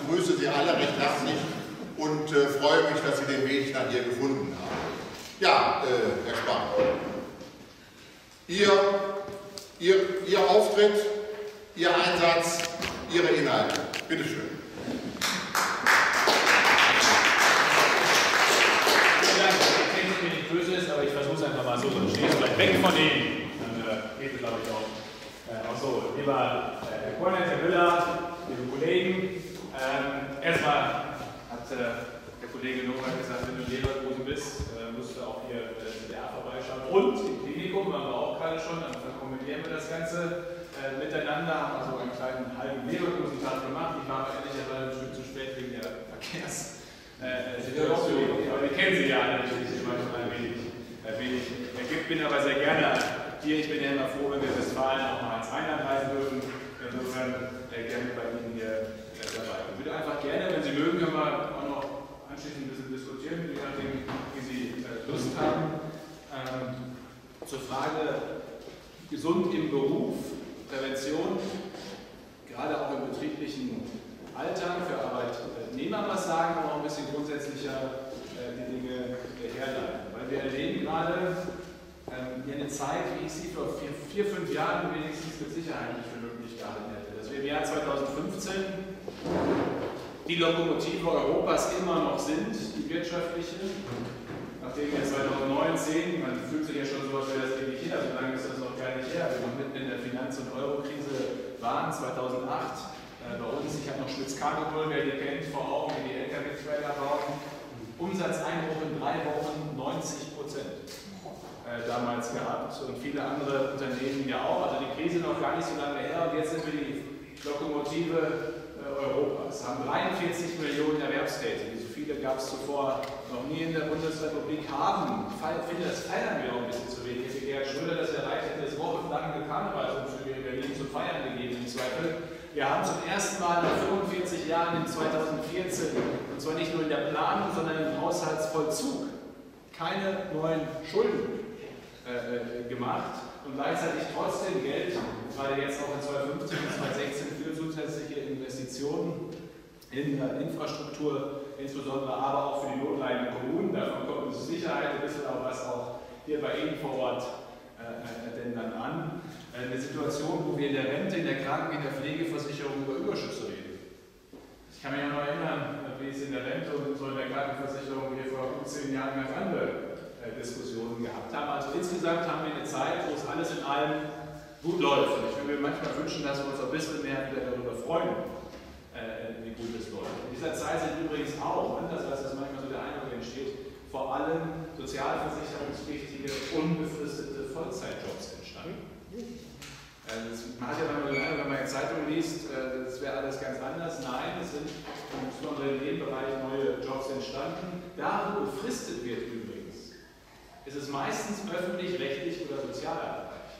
grüße Sie alle recht herzlich und freue mich, dass Sie den Weg nach hier gefunden haben. Ja, Herr Spahn, Ihr Auftritt, Ihr Einsatz, Ihre Inhalte. Bitte schön. Vielen Dank. Ich kenne, dass mir nicht böse ist, aber ich versuche es einfach mal so. Dann stehe ich vielleicht weg von Ihnen. Dann geht es, glaube ich, auch so. Lieber Herr Kornett, Herr Müller, liebe Kollegen, erstmal hat der Kollege Nowak gesagt, wenn du in Leverkusen bist, musst du auch hier der vorbeischauen. Und im Klinikum waren wir auch gerade schon, dann kombinieren wir das Ganze miteinander, haben also einen kleinen halben Leverkusen-Tag gemacht. Ich war aber ehrlicherweise ein Stück zu spät wegen der Verkehrssituation. Aber wir kennen sie ja alle natürlich manchmal ein wenig. Ich bin aber sehr gerne hier. Ich bin ja immer froh, wenn wir Westfalen auch mal ins Rheinland reisen dürfen. Insofern gerne bei Ihnen hier dabei. Ich würde einfach gerne, wenn Sie mögen, können wir auch noch anschließend ein bisschen diskutieren, je nachdem, wie Sie Lust haben. Zur Frage gesund im Beruf, Prävention, gerade auch im betrieblichen Alltag für Arbeitnehmer was sagen, aber auch ein bisschen grundsätzlicher die Dinge herleiten. Weil wir erleben gerade eine Zeit, wie ich sie vor 4-5 Jahren wenigstens mit Sicherheit nicht für möglich gehalten hätte. Dass wir im Jahr 2015 die Lokomotive Europas immer noch sind, die wirtschaftliche. Nachdem wir 2019, man fühlt sich ja schon so, als wäre das ewig her, so lange ist das noch gar nicht her, wir noch mitten in der Finanz- und Eurokrise waren, 2008. Bei uns, ich habe noch Schmitz-Cargobull, wer die kennt, vor Augen, wie die LKW-Trailer bauen. Umsatzeinbruch in 3 Wochen 90%. Damals gehabt und viele andere Unternehmen ja auch. Also die Krise noch gar nicht so lange her und jetzt sind wir die Lokomotive Europas. Haben 43 Millionen Erwerbstätige. So viele gab es zuvor noch nie in der Bundesrepublik. Ich finde, das feiern wir auch ein bisschen zu wenig. Wie Gerhard Schröder das erreicht hätte, es wochenlange Karnevalsumzüge in Berlin zum Feiern gegeben im Zweifel. Wir haben zum ersten Mal nach 45 Jahren in 2014, und zwar nicht nur in der Planung, sondern im Haushaltsvollzug, keine neuen Schulden gemacht und gleichzeitig trotzdem Geld, gerade jetzt auch in 2015 und 2016 für zusätzliche Investitionen in Infrastruktur, insbesondere aber auch für die notleidenden Kommunen. Davon kommt uns Sicherheit ein bisschen auch was auch hier bei Ihnen vor Ort denn dann an. Eine Situation, wo wir in der Rente, in der Kranken-, in der Pflegeversicherung über Überschüsse reden. Ich kann mich auch noch erinnern, wie es in der Rente und so in der Krankenversicherung wir vor 10 Jahren ganz andere Diskussionen gehabt haben. Also insgesamt haben wir eine Zeit, wo es alles in allem gut läuft. Und ich würde mir manchmal wünschen, dass wir uns ein bisschen mehr wieder darüber freuen, wie gut es läuft. In dieser Zeit sind übrigens auch, anders als das manchmal so der Eindruck entsteht, vor allem sozialversicherungspflichtige, unbefristete Vollzeitjobs entstanden. Man hat ja manchmal den Eindruck, wenn man in Zeitung liest, das wäre alles ganz anders. Nein, es sind insbesondere in dem Bereich neue Jobs entstanden. Da, wo befristet wird übrigens, ist es meistens öffentlich-rechtlich oder Sozialarbeit.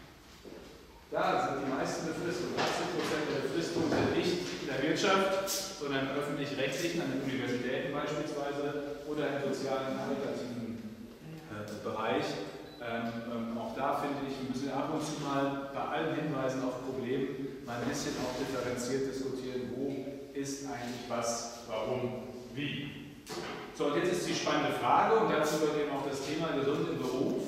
Da sind die meisten Befristungen, 80% der Befristungen sind nicht in der Wirtschaft, sondern öffentlich-rechtlichen, an den Universitäten beispielsweise oder im sozialen, karitativen Bereich. Auch da finde ich, wir müssen ab und zu mal bei allen Hinweisen auf Probleme mal ein bisschen auch differenziert diskutieren, wo ist eigentlich was, warum, wie. So, und jetzt ist die spannende Frage, und dazu gehört eben auch das Thema gesund im Beruf.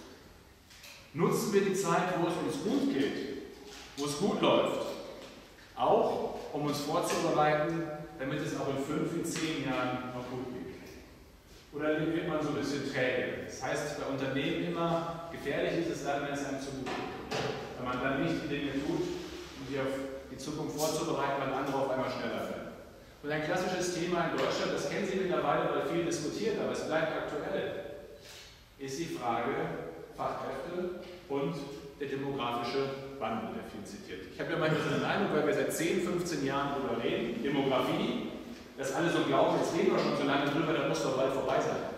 Nutzen wir die Zeit, wo es uns gut geht, wo es gut läuft, auch um uns vorzubereiten, damit es auch in 5, in 10 Jahren noch gut geht. Oder wird man so ein bisschen träge? Das heißt bei Unternehmen immer, gefährlich ist es dann, wenn es einem zu gut geht. Wenn man dann nicht die Dinge tut, um sich auf die Zukunft vorzubereiten, weil andere auf einmal schneller werden. Und ein klassisches Thema in Deutschland, das kennen Sie mittlerweile, weil viel diskutiert, aber es bleibt aktuell, ist die Frage Fachkräfte und der demografische Wandel, der viel zitiert. Ich habe ja manchmal so den Eindruck, weil wir seit 10, 15 Jahren darüber reden, Demografie, dass alle so glauben, jetzt reden wir schon so lange drüber, dann muss doch bald vorbei sein.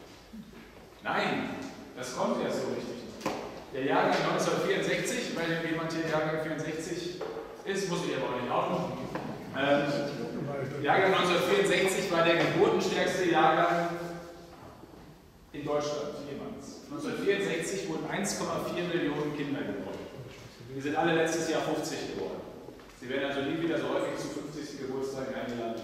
Nein, das kommt ja so richtig noch. Der Jahrgang 1964, weil jemand hier Jahrgang 64 ist, muss ich aber auch nicht aufmachen. Jahrgang 1964 war der geburtenstärkste Jahrgang in Deutschland jemals. 1964 wurden 1,4 Millionen Kinder geboren. Wir sind alle letztes Jahr 50 geworden. Sie werden also nie wieder so häufig zu 50. Geburtstag eingeladen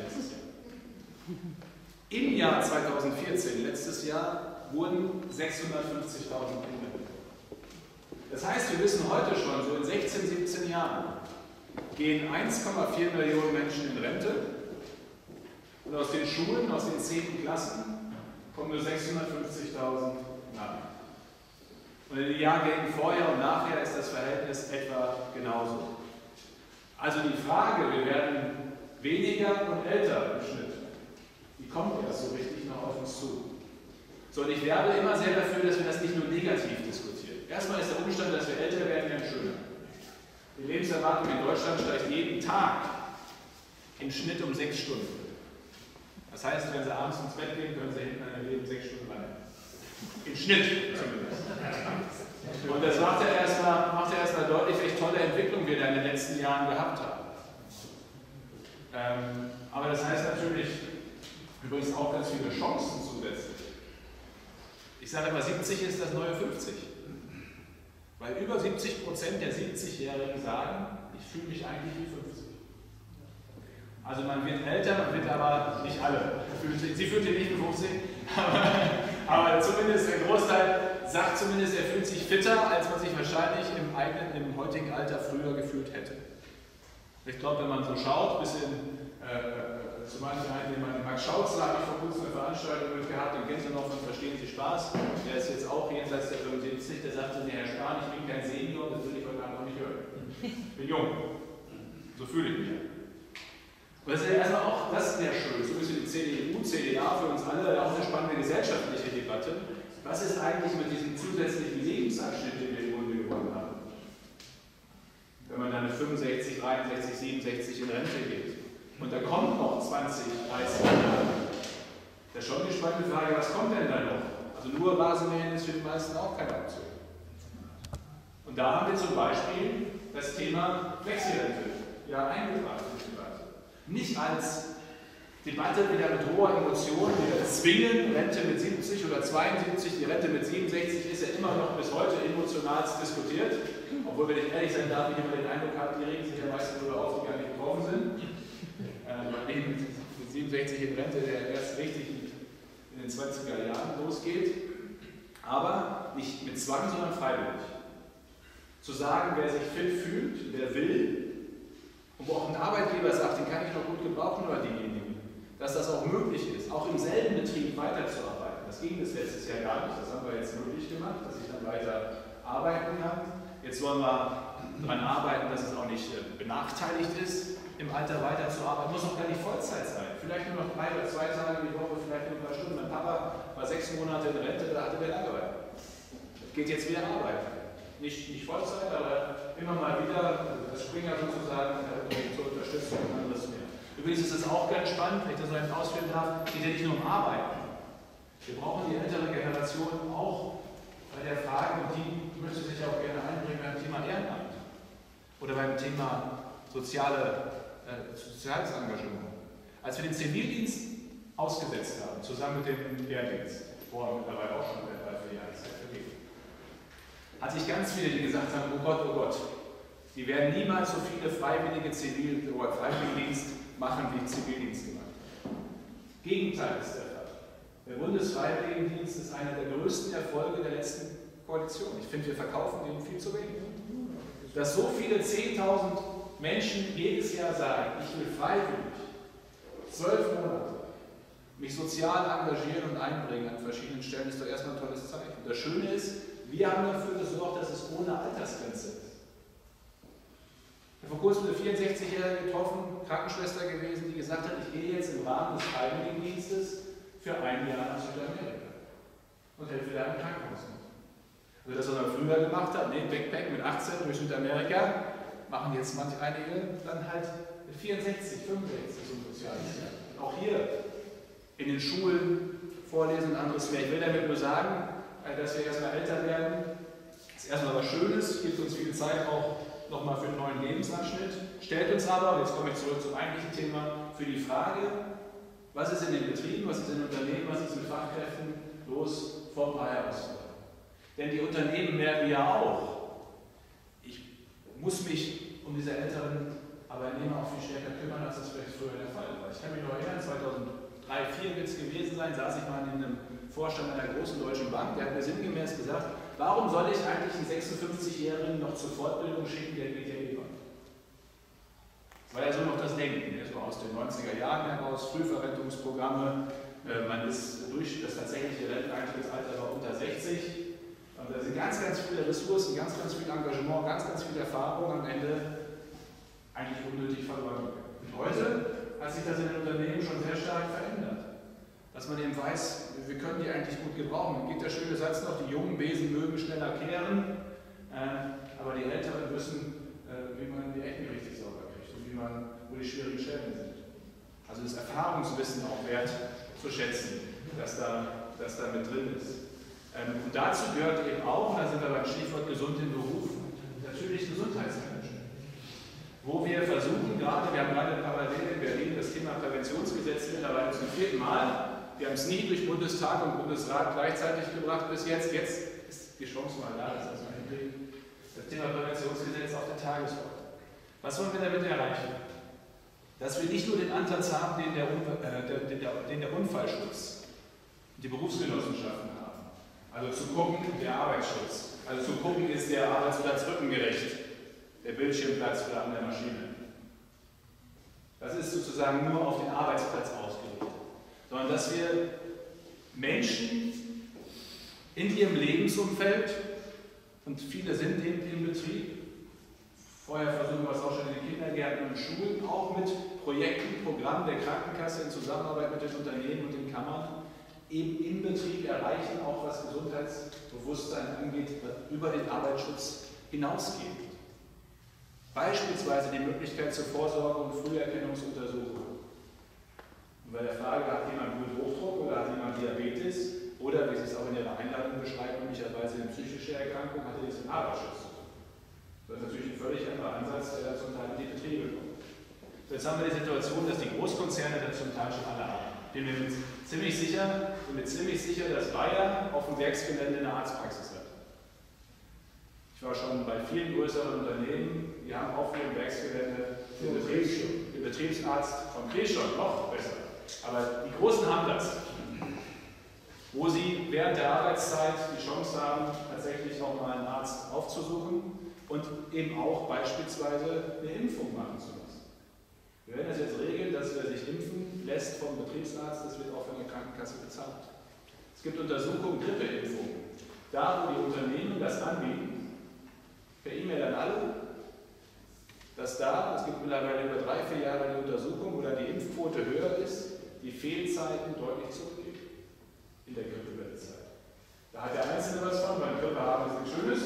Im Jahr 2014, letztes Jahr, wurden 650.000 Kinder. Das heißt, wir wissen heute schon, so in 16, 17 Jahren gehen 1,4 Millionen Menschen in Rente und aus den Schulen, aus den 10. Klassen kommen nur 650.000 nach. Und in den Jahrgängen vorher und nachher ist das Verhältnis etwa genauso. Also die Frage, wir werden weniger und älter im Schnitt, die kommt erst so richtig noch auf uns zu. So, und ich werbe immer sehr dafür, dass wir das nicht nur negativ diskutieren. Erstmal ist der Umstand, dass wir älter werden, ganz schöner. Die Lebenserwartung in Deutschland steigt jeden Tag im Schnitt um 6 Stunden. Das heißt, wenn Sie abends ins Bett gehen, können Sie hinten an Ihr Leben 6 Stunden lang. Im Schnitt zumindest. Und das macht ja erstmal deutlich, welche tolle Entwicklung wir da in den letzten Jahren gehabt haben. Aber das heißt natürlich übrigens auch ganz viele Chancen zusätzlich. Ich sage immer, 70 ist das neue 50. Weil über 70% der 70-Jährigen sagen, ich fühle mich eigentlich wie 50. Also man wird älter, man wird aber nicht alle. Sie fühlt sich nicht wie 50, aber zumindest der Großteil sagt zumindest, er fühlt sich fitter, als man sich wahrscheinlich im heutigen Alter früher gefühlt hätte. Ich glaube, wenn man so schaut, bis zu manchen einen, den Max Schautzler, habe ich vor kurzem eine Veranstaltung mit gehabt, den kennen Sie noch von Verstehen Sie Spaß, der ist jetzt auch jenseits der 75, der sagte, nee, Herr Spahn, ich bin kein Senior, das will ich heute Abend noch nicht hören. Ich bin jung. So fühle ich mich. Und das ist ja erstmal auch, das ist sehr schön, so ein bisschen die CDU, CDA für uns alle auch eine spannende gesellschaftliche Debatte. Was ist eigentlich mit diesem zusätzlichen Lebensabschnitt, den wir im Grunde gewonnen haben? Wenn man dann mit 65, 63, 67 in Rente geht. Und da kommt noch 20, 30 Jahre. Da ist schon die spannende Frage, was kommt denn da noch? Also nur Rasenmähen ist für die meisten auch keine Option. Und da haben wir zum Beispiel das Thema Flexirente ja eingebracht in die Debatte. Nicht als Debatte wieder mit hoher Emotion, wir zwingen Rente mit 70 oder 72, die Rente mit 67 ist ja immer noch bis heute emotionalst diskutiert. Obwohl, wenn ich ehrlich sein darf, ich immer den Eindruck habe, die regen sich ja meistens darüber auf, die gar nicht betroffen sind. Mein Leben mit 67 in Rente, der erst richtig in den 20er Jahren losgeht. Aber nicht mit Zwang, sondern freiwillig. Zu sagen, wer sich fit fühlt, wer will, und wo auch ein Arbeitgeber sagt, den kann ich noch gut gebrauchen, oder diejenigen, dass das auch möglich ist, auch im selben Betrieb weiterzuarbeiten. Das ging bis letztes Jahr gar nicht, das haben wir jetzt möglich gemacht, dass ich dann weiter arbeiten kann. Jetzt wollen wir daran arbeiten, dass es auch nicht benachteiligt ist, im Alter weiterzuarbeiten. Muss auch gar nicht Vollzeit sein. Vielleicht nur noch 3 oder 2 Tage die Woche, vielleicht nur ein paar Stunden. Mein Papa war 6 Monate in Rente, da hatte der Langeweile. Geht jetzt wieder arbeiten. Nicht Vollzeit, aber immer mal wieder, das Springer sozusagen, zur Unterstützung und anderes mehr. Übrigens ist es auch ganz spannend, wenn ich das so eben ausführen darf, geht ja nicht nur um Arbeiten. Wir brauchen die ältere Generation auch bei der Frage, und die möchte sich auch gerne einbringen beim Thema Ehrenamt oder beim Thema soziales Engagement. Als wir den Zivildienst ausgesetzt haben, zusammen mit dem Wehrdienst, vor mittlerweile auch schon 3, 4 Jahren Zeit vergeht, hatte ich ganz viele, die gesagt haben, oh Gott, die werden niemals so viele freiwillige Freiwilligendienst machen, wie Zivildienst gemacht haben. Gegenteil ist der Fall. Der Bundesfreiwilligendienst ist einer der größten Erfolge der letzten Koalition. Ich finde, wir verkaufen den viel zu wenig. Dass so viele 10.000 Menschen jedes Jahr sagen, ich will freiwillig 12 Monate mich sozial engagieren und einbringen an verschiedenen Stellen, ist doch erstmal ein tolles Zeichen. Das Schöne ist, wir haben dafür gesorgt, dass es ohne Altersgrenze ist. Ich habe vor kurzem eine 64-Jährige getroffen, Krankenschwester gewesen, die gesagt hat, ich gehe jetzt im Rahmen des Freiwilligendienstes für 1 Jahr nach Südamerika und helfe da im Krankenhaus mit. Also das, was man früher gemacht hat, Backpack mit 18 durch Südamerika, machen jetzt einige dann halt 64, 65 so ein soziales Jahr. Auch hier in den Schulen vorlesen und anderes mehr. Ich will damit nur sagen, dass wir erstmal älter werden. Das ist erstmal was Schönes, gibt uns viel Zeit auch nochmal für einen neuen Lebensabschnitt, stellt uns aber, jetzt komme ich zurück zum eigentlichen Thema, für die Frage, was ist in den Betrieben, was ist in den Unternehmen, was ist mit Fachkräften los vor ein paar Herausforderungen. Denn die Unternehmen merken ja auch, ich muss mich um diese älteren Arbeitnehmer auch viel stärker kümmern, als das vielleicht früher der Fall war. Ich kann mich noch erinnern, 2003, 3, 4 wird es gewesen sein, saß ich mal in einem Vorstand einer großen deutschen Bank, der hat mir sinngemäß gesagt, warum soll ich eigentlich einen 56-Jährigen noch zur Fortbildung schicken, der geht ja eh noch. Das war ja so noch das Denken, so aus den 90er Jahren heraus, Frühverrentungsprogramme, man ist durch das tatsächliche Renteneintrittsalter war unter 60. Und da sind ganz, ganz viele Ressourcen, ganz, ganz viel Engagement, ganz, ganz viel Erfahrung am Ende eigentlich unnötig verloren. Und heute hat sich das in den Unternehmen schon sehr stark verändert. Dass man eben weiß, wir können die eigentlich gut gebrauchen. Dann geht der schöne Satz noch, die jungen Besen mögen schneller kehren, aber die Älteren wissen, wie man die Ecken richtig sauber kriegt und wo die schwierigen Stellen sind. Also das Erfahrungswissen auch wert zu schätzen, dass da mit drin ist. Und dazu gehört eben auch, da sind wir beim Stichwort gesund im Beruf, natürlich Gesundheitsmanagement. Wo wir versuchen gerade, wir haben gerade parallel in Berlin das Thema Präventionsgesetz mittlerweile zum 4. Mal. Wir haben es nie durch Bundestag und Bundesrat gleichzeitig gebracht bis jetzt. Jetzt ist die Chance mal da, das Thema Präventionsgesetz auf der Tagesordnung. Was wollen wir damit erreichen? Dass wir nicht nur den Ansatz haben, den der Unfallschutz, die Berufsgenossenschaften haben. Also zu gucken, der Arbeitsschutz. Also zu gucken, ist der Arbeitsplatz rückengerecht, der Bildschirmplatz oder an der Maschine. Das ist sozusagen nur auf den Arbeitsplatz ausgelegt. Sondern dass wir Menschen in ihrem Lebensumfeld, und viele sind eben im Betrieb, vorher versuchen wir es auch schon in den Kindergärten und Schulen, auch mit Projekten, Programmen der Krankenkasse in Zusammenarbeit mit den Unternehmen und den Kammern, eben im Betrieb erreichen, auch was Gesundheitsbewusstsein angeht, über den Arbeitsschutz hinausgeht. Beispielsweise die Möglichkeit zur Vorsorge und Früherkennungsuntersuchung. Und bei der Frage, hat jemand Bluthochdruck oder hat jemand Diabetes oder, wie Sie es auch in Ihrer Einladung beschreiben, möglicherweise eine psychische Erkrankung, hat er jetzt den Arbeitsschutz. Das ist natürlich ein völlig anderer Ansatz, der da zum Teil in die Betriebe kommt. Jetzt haben wir die Situation, dass die Großkonzerne das zum Teil schon alle haben. Ich bin mir ziemlich sicher, dass Bayer auf dem Werksgelände eine Arztpraxis hat. Ich war schon bei vielen größeren Unternehmen, die haben auf ihrem Werksgelände den Betriebsarzt von Krishon, noch besser. Aber die Großen haben das, wo sie während der Arbeitszeit die Chance haben, tatsächlich auch mal einen Arzt aufzusuchen und eben auch beispielsweise eine Impfung machen zu lassen. Wir werden das jetzt regeln, dass wer sich impfen lässt vom Betriebsarzt, das wird auch von der Krankenkasse bezahlt. Es gibt Untersuchungen, Grippeimpfungen. Da, wo die Unternehmen das anbieten, per E-Mail an alle, dass da, es gibt mittlerweile über 3, 4 Jahre eine Untersuchung, wo da die Impfquote höher ist, die Fehlzeiten deutlich zurückgehen in der Grippewellenzeit. Da hat der Einzelne was von, weil Grippe haben ist nichts Schönes.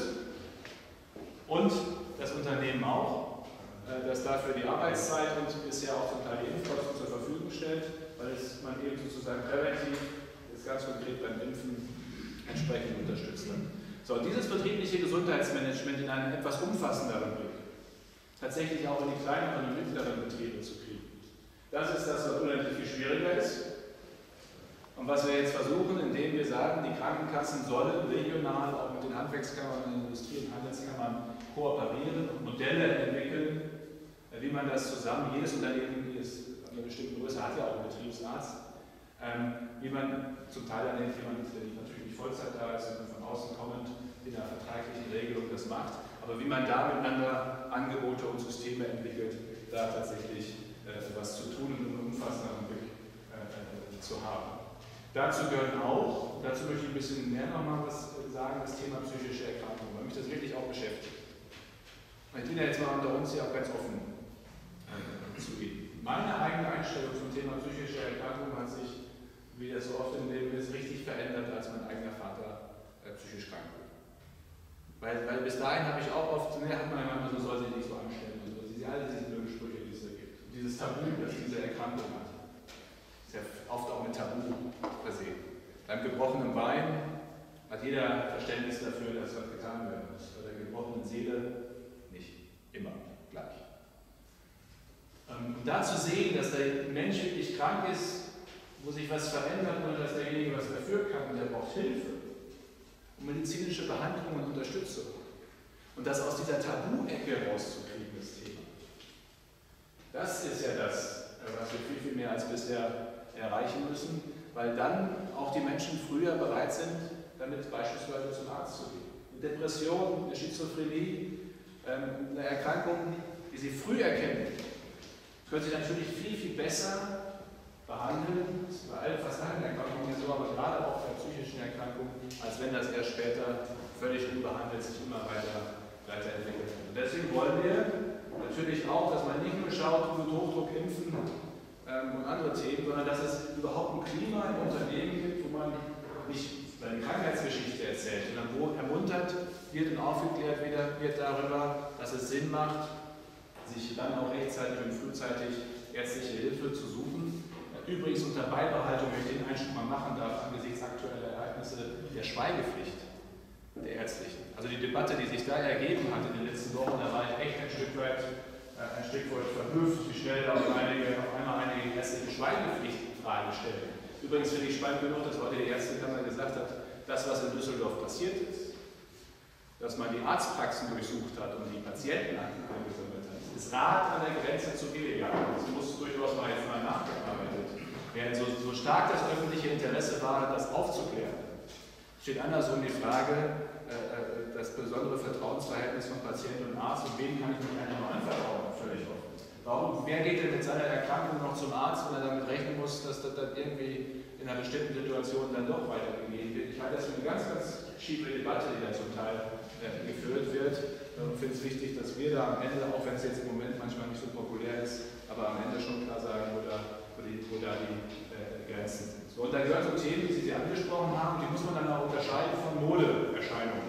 Und das Unternehmen auch, das dafür die Arbeitszeit und bisher auch zum Teil die Impfkosten zur Verfügung stellt, weil man eben sozusagen präventiv, jetzt ganz konkret beim Impfen, entsprechend unterstützt. So, dieses betriebliche Gesundheitsmanagement in einem etwas umfassenderen Blick, tatsächlich auch in die kleineren und mittleren Betriebe zu kriegen. Das ist das, was unendlich viel schwieriger ist. Und was wir jetzt versuchen, indem wir sagen, die Krankenkassen sollen regional auch mit den Handwerkskammern, den Industrie- und Handelskammern kooperieren und Modelle entwickeln, wie man das zusammen, jedes Unternehmen, jedes einer bestimmten Größe hat ja auch einen Betriebsarzt, wie man zum Teil an jemand, der natürlich nicht Vollzeit da ist, sondern von außen kommend in einer vertraglichen Regelung das macht, aber wie man da miteinander Angebote und Systeme entwickelt, da tatsächlich was zu tun und einen umfassenderen Blick zu haben. Dazu gehören auch, dazu möchte ich ein bisschen mehr nochmal was sagen, das Thema psychische Erkrankungen, weil mich das wirklich auch beschäftigt. Ich bin ja jetzt mal unter uns hier auch ganz offen zu Ihnen. Meine eigene Einstellung zum Thema psychische Erkrankungen hat sich, wie das so oft im Leben ist, richtig verändert, als mein eigener Vater psychisch krank wurde. Weil bis dahin habe ich auch oft, hat man immer so, soll sich nicht so anstellen, und so, alle diese blöden Sprüche, die es da gibt. Und dieses Tabu, das diese Erkrankung hat, ist ja oft auch mit Tabu versehen. Beim gebrochenen Bein hat jeder Verständnis dafür, dass was getan werden muss. Bei der gebrochenen Seele nicht immer gleich. Und da zu sehen, dass der Mensch wirklich krank ist, wo sich was verändert oder dass derjenige was dafür kann und der braucht Hilfe und medizinische Behandlung und Unterstützung. Und das aus dieser Tabu-Ecke rauszukriegen, das Thema. Das ist ja das, was wir viel, viel mehr als bisher erreichen müssen, weil dann auch die Menschen früher bereit sind, damit beispielsweise zum Arzt zu gehen. Eine Depression, eine Schizophrenie, eine Erkrankung, die Sie früh erkennen, können Sie natürlich viel, viel besser behandeln, bei fast allen Erkrankungen ja so, aber gerade auch bei psychischen Erkrankungen, als wenn das erst später völlig unbehandelt sich immer weiterentwickelt. Und deswegen wollen wir natürlich auch, dass man nicht nur schaut, Bluthochdruck, Impfen und andere Themen, sondern dass es überhaupt ein Klima im Unternehmen gibt, wo man nicht seine Krankheitsgeschichte erzählt, sondern wo ermuntert wird und aufgeklärt wird darüber, dass es Sinn macht, sich dann auch rechtzeitig und frühzeitig ärztliche Hilfe zu suchen. Übrigens unter Beibehaltung, wenn ich den Einschub mal machen darf, angesichts aktueller Ereignisse der Schweigepflicht der Ärztlichen. Also die Debatte, die sich da ergeben hat in den letzten Wochen, da war ich echt ein Stück weit verblüfft, wie schnell da auf einmal einige ärztliche Schweigepflicht in Frage stellen. Übrigens finde ich spannend genug, dass heute die Ärztekammer gesagt hat, das, was in Düsseldorf passiert ist, dass man die Arztpraxen durchsucht hat und die Patientenakten eingesammelt hat, ist Rat an der Grenze zu illegal. Das muss durchaus mal jetzt mal nachgearbeitet werden. So stark das öffentliche Interesse war, das aufzuklären, steht andersrum die Frage, das besondere Vertrauensverhältnis von Patient und Arzt und wem kann ich mich eigentlich noch anvertrauen, völlig offen. Wer geht denn mit seiner Erkrankung noch zum Arzt, wenn er damit rechnen muss, dass das dann irgendwie in einer bestimmten Situation dann doch weitergegeben wird? Ich halte das für eine ganz, ganz schiefe Debatte, die da zum Teil geführt wird und finde es wichtig, dass wir da am Ende, auch wenn es jetzt im Moment manchmal nicht so populär ist, aber am Ende schon klar sagen, wo da die Grenzen sind. So, und da gehören so Themen, die Sie angesprochen haben, die muss man dann auch unterscheiden von Modeerscheinungen.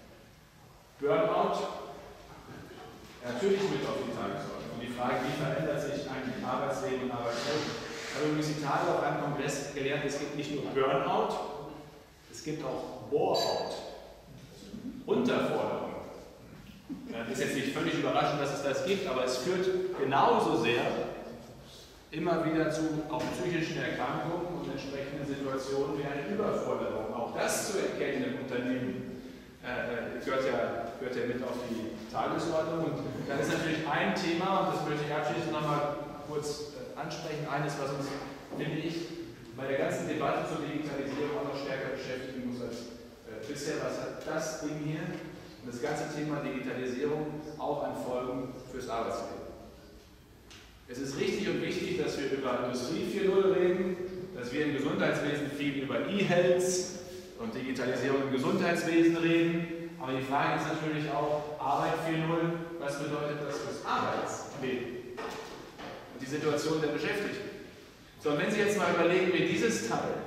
Burnout, natürlich mit auf die Tagesordnung. Und die Frage, wie verändert sich eigentlich Arbeitsleben und Arbeitswelt? Ich habe übrigens die Tage auf einem Kongress gelernt, es gibt nicht nur Burnout, es gibt auch Boreout. Unterforderung. Das ist jetzt nicht völlig überraschend, dass es das gibt, aber es führt genauso sehr immer wieder zu auch psychischen Erkrankungen und entsprechenden Situationen wie eine Überforderung. Auch das zu erkennen im Unternehmen gehört ja mit auf die Tagesordnung. Und dann ist natürlich ein Thema, und das möchte ich abschließend nochmal kurz ansprechen, eines, was uns, finde ich, bei der ganzen Debatte zur Digitalisierung auch noch stärker beschäftigen muss als bisher. Was hat das Ding hier und das ganze Thema Digitalisierung auch an Folgen fürs Arbeitsleben? Es ist richtig und wichtig, dass wir über Industrie 4.0 reden, dass wir im Gesundheitswesen viel über E-Health und Digitalisierung im Gesundheitswesen reden. Aber die Frage ist natürlich auch, Arbeit 4.0, was bedeutet das fürs Arbeitsleben und die Situation der Beschäftigten? So, und wenn Sie jetzt mal überlegen, wie dieses Teil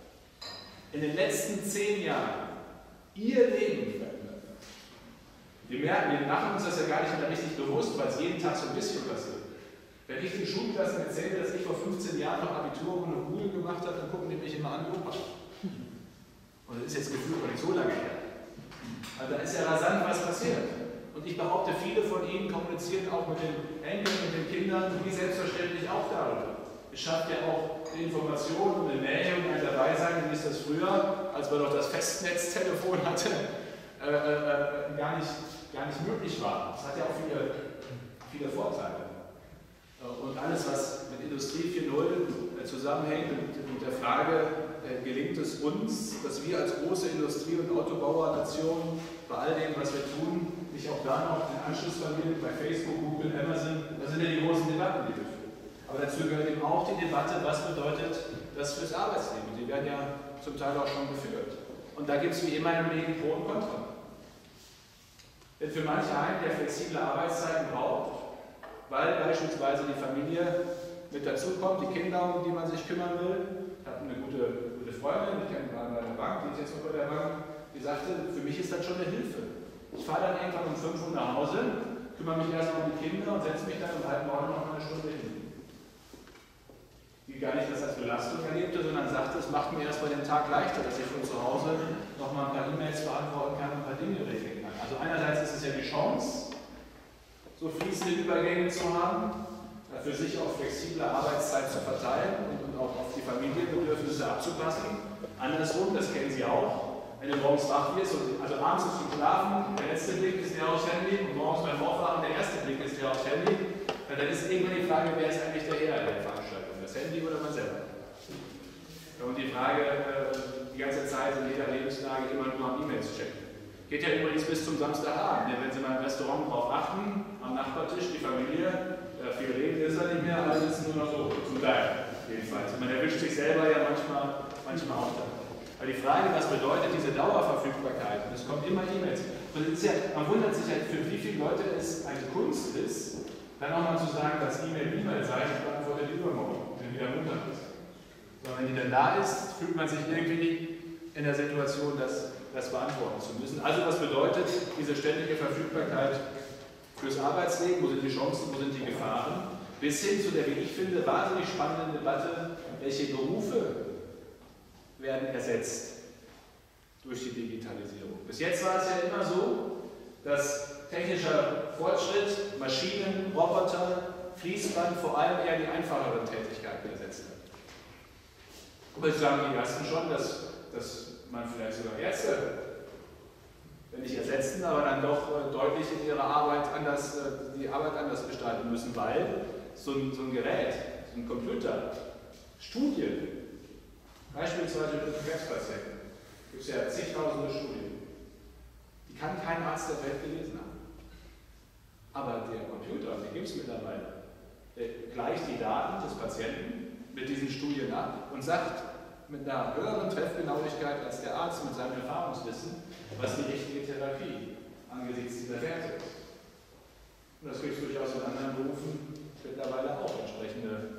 in den letzten 10 Jahren Ihr Leben verändert. Wir merken, wir machen uns das ja gar nicht mehr richtig bewusst, weil es jeden Tag so ein bisschen passiert. Wenn ich den Schulklassen erzähle, dass ich vor 15 Jahren noch Abitur und Google gemacht habe, dann gucken die mich immer an, Opa. Und das ist jetzt gefühlt noch nicht so lange her. Also da ist ja rasant was passiert. Und ich behaupte, viele von Ihnen kommunizieren auch mit den Enkeln, mit den Kindern, wie selbstverständlich auch darüber. Es schafft ja auch eine Information und eine Nähe und ein Dabeisein, wie ist das früher, als man noch das Festnetztelefon hatte, gar nicht möglich war. Das hat ja auch viele Vorteile. Und alles, was mit Industrie 4.0 zusammenhängt mit der Frage, gelingt es uns, dass wir als große Industrie- und Autobauernation bei all dem, was wir tun, nicht auch da noch den Anschluss verlieren bei Facebook, Google, Amazon, das sind ja die großen Debatten, die wir führen. Aber dazu gehört eben auch die Debatte, was bedeutet das fürs Arbeitsleben. Die werden ja zum Teil auch schon geführt. Und da gibt es wie immer im Leben Pro und Contra. Denn für manche einen, der flexible Arbeitszeiten braucht, weil beispielsweise die Familie mit dazukommt, die Kinder, um die man sich kümmern will. Ich habe eine gute Freundin, ich kenne gerade bei der Bank, die ist jetzt noch bei der Bank, die sagte, für mich ist das schon eine Hilfe. Ich fahre dann irgendwann um 5 Uhr nach Hause, kümmere mich erst um die Kinder und setze mich dann um halb 9 noch eine Stunde hin. Die gar nicht das als Belastung erlebte, sondern sagte, es macht mir erstmal den Tag leichter, dass ich von zu Hause nochmal ein paar E-Mails beantworten kann und ein paar Dinge regeln kann. Also einerseits ist es ja die Chance, so fließende Übergänge zu haben, für sich auch flexible Arbeitszeit zu verteilen und auch auf die Familienbedürfnisse abzupassen. Andersrum, das kennen Sie auch, wenn du morgens wach wirst, also abends zum Schlafen, der letzte Blick ist der aufs Handy und morgens beim Aufwachen der erste Blick ist der aufs Handy, dann ist irgendwann die Frage, wer ist eigentlich der Herr der Veranstaltung, das Handy oder man selber? Und die Frage, die ganze Zeit in jeder Lebenslage immer nur am E-Mails checken. Geht ja übrigens bis zum Samstagabend. Wenn Sie mal im Restaurant darauf achten, am Nachbartisch, die Familie, viel reden ist da nicht mehr, alles ist nur noch so, zum Teil jedenfalls. Man erwischt sich selber ja manchmal auch da. Aber die Frage, was bedeutet diese Dauerverfügbarkeit? Es kommen immer E-Mails. Man wundert sich ja, für wie viele Leute es eine Kunst ist, dann auch mal zu sagen, dass E-Mail sei, ich beantworte die übermorgen, wenn wieder Montag ist. Aber wenn die dann da ist, fühlt man sich irgendwie in der Situation, das beantworten zu müssen. Also was bedeutet diese ständige Verfügbarkeit fürs Arbeitsleben? Wo sind die Chancen, wo sind die Gefahren? Bis hin zu der, wie ich finde, wahnsinnig spannenden Debatte, welche Berufe werden ersetzt durch die Digitalisierung. Bis jetzt war es ja immer so, dass technischer Fortschritt, Maschinen, Roboter, Fließband vor allem eher die einfacheren Tätigkeiten ersetzt hat. Aber ich sage die ersten schon, dass man vielleicht sogar Ärzte, wenn nicht ersetzen, aber dann doch deutlich in ihrer Arbeit die Arbeit anders gestalten müssen, weil so ein Gerät, so ein Computer, Studien, beispielsweise mit Krebspatienten, gibt es ja zigtausende Studien, die kann kein Arzt der Welt gelesen haben. Aber der Computer, den gibt es mittlerweile, der gleicht die Daten des Patienten mit diesen Studien ab und sagt mit einer höheren Treffgenauigkeit als der Arzt mit seinem Erfahrungswissen, was die richtige Therapie angesichts dieser Werte ist. Und das gibt es durchaus in anderen Berufen mittlerweile auch entsprechende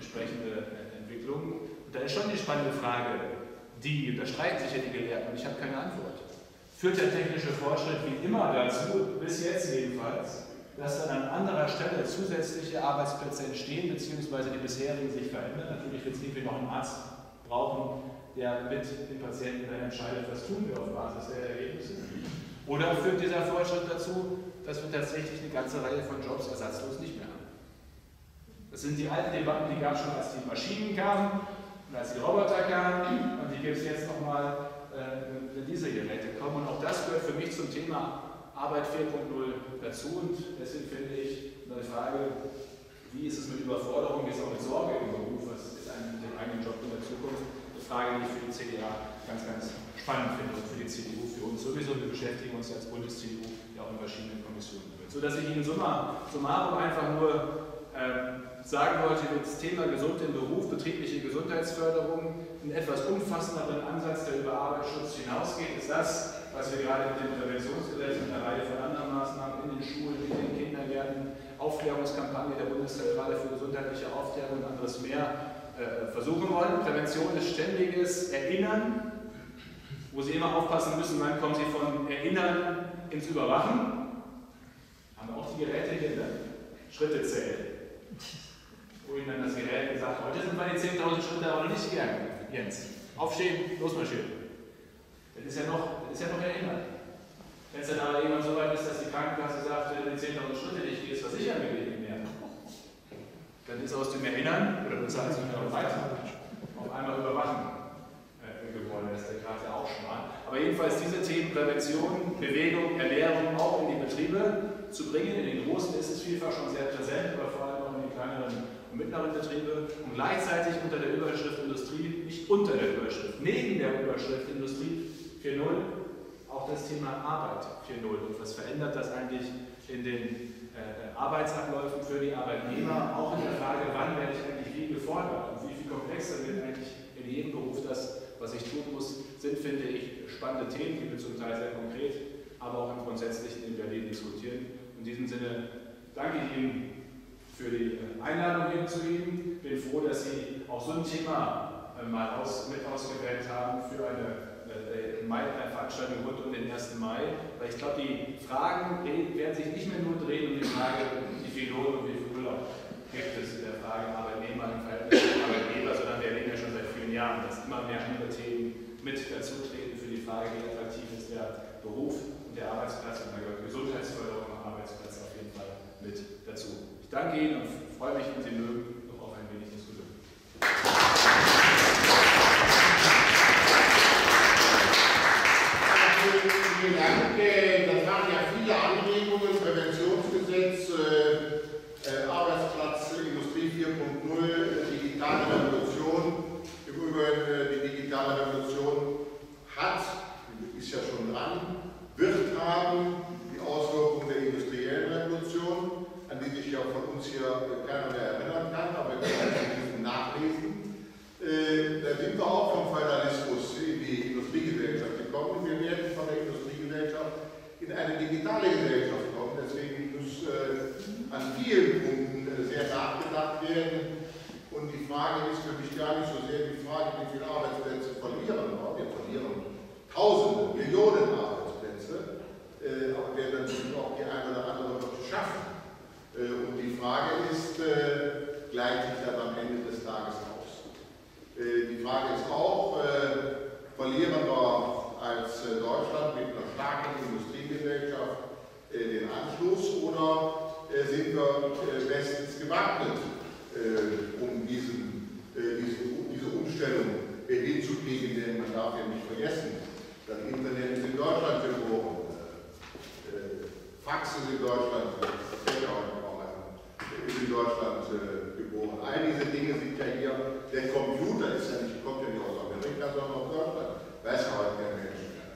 Entwicklungen. Und da ist schon die spannende Frage, da streiten sich ja die Gelehrten und ich habe keine Antwort. Führt der technische Fortschritt wie immer dazu, bis jetzt jedenfalls, dass dann an anderer Stelle zusätzliche Arbeitsplätze entstehen, beziehungsweise die bisherigen sich verändern? Natürlich wird es irgendwie noch einen Arzt brauchen, der mit den Patienten dann entscheidet, was tun wir auf Basis der Ergebnisse. Oder führt dieser Fortschritt dazu, dass wir tatsächlich eine ganze Reihe von Jobs ersatzlos nicht mehr haben? Das sind die alten Debatten, die gab es schon, als die Maschinen kamen und als die Roboter kamen, und die gibt es jetzt nochmal, wenn diese Geräte kommen. Und auch das gehört für mich zum Thema Arbeit 4.0 dazu, und deswegen finde ich eine Frage, wie ist es mit Überforderung, wie ist es auch mit Sorge im Beruf, was ist eigentlich mit dem eigenen Job in der Zukunft, eine Frage, die ich für die CDA ganz, ganz spannend finde, und für die CDU, für uns sowieso. Wir beschäftigen uns als Bundes-CDU ja auch in verschiedenen Kommissionen damit. So dass ich Ihnen summarum einfach nur sagen wollte, das Thema Gesund im Beruf, betriebliche Gesundheitsförderung, einen etwas umfassenderen Ansatz, der über Arbeitsschutz hinausgeht, ist das, was wir gerade mit dem Präventionsgesetz und einer Reihe von anderen Maßnahmen in den Schulen, in den Kindergärten, Aufklärungskampagne der Bundeszentrale für gesundheitliche Aufklärung und anderes mehr versuchen wollen. Prävention ist ständiges Erinnern, wo Sie immer aufpassen müssen, wann kommen Sie von Erinnern ins Überwachen. Haben auch die Geräte hier, Schritte zählen. Wo Ihnen dann das Gerät gesagt, heute sind wir die 10.000 Schritte aber noch nicht gegangen, Jens. Aufstehen, losmarschieren. Das ist ja noch erinnert. Wenn es dann aber irgendwann so weit ist, dass die Krankenkasse sagt, wenn du die 10.000 Schritte nicht gehst, versichern wir dich nicht mehr. Dann ist aus dem Erinnern, oder bezahlst du noch weiter, auf einmal überwachen geworden, das ist der Grad ja auch schon mal. Aber jedenfalls diese Themen Prävention, Bewegung, Ernährung auch in die Betriebe zu bringen. In den großen ist es vielfach schon sehr präsent, aber vor allem auch in den kleineren und mittleren Betriebe. Und gleichzeitig unter der Überschrift Industrie, nicht unter der Überschrift, neben der Überschrift Industrie 4.0, auch das Thema Arbeit 4.0. Und was verändert das eigentlich in den Arbeitsabläufen für die Arbeitnehmer, auch in der Frage, wann werde ich eigentlich wie gefordert und wie viel komplexer wird eigentlich in jedem Beruf das, was ich tun muss, sind, finde ich, spannende Themen, die wir zum Teil sehr konkret, aber auch im Grundsätzlichen in Berlin diskutieren. In diesem Sinne danke ich Ihnen für die Einladung hier zu Ihnen. Bin froh, dass Sie auch so ein Thema mal mit ausgewählt haben für eine Veranstaltung rund um den 1. Mai. Weil ich glaube, die Fragen werden sich nicht mehr nur drehen um die Frage, wie viel Lohn und wie viel Urlaub gibt es in der Frage Arbeitnehmer im Verhältnis zu Arbeitgeber, sondern wir erleben ja schon seit vielen Jahren, dass immer mehr andere Themen mit dazu treten für die Frage, wie attraktiv ist der Beruf und der Arbeitsplatz, und da gehört Gesundheitsförderung am Arbeitsplatz auf jeden Fall mit dazu. Ich danke Ihnen und freue mich, wenn Sie mögen, noch auf ein wenig Diskussion. Vielen Dank. Das waren ja viele Anregungen, Präventionsgesetz, Arbeitsplatz, Industrie 4.0, digitale Revolution. ist für mich gar nicht so sehr die Frage, wie viele Arbeitsplätze verlieren wir. Wir verlieren Tausende, Millionen Arbeitsplätze, aber wir werden natürlich auch die eine oder andere noch schaffen. Und die Frage ist, gleicht sich das am Ende des Tages aus? Die Frage ist auch, verlieren wir als Deutschland mit einer starken Industriegesellschaft den Anschluss oder sind wir bestens gewappnet, um diese Umstellung hinzukriegen, denn man darf ja nicht vergessen, das Internet ist in Deutschland geboren, Fax ist in Deutschland, ist in Deutschland geboren. All diese Dinge sind ja hier, der Computer ist ja nicht, kommt ja nicht aus Amerika, sondern aus Deutschland, weiß ja heute kein Mensch mehr.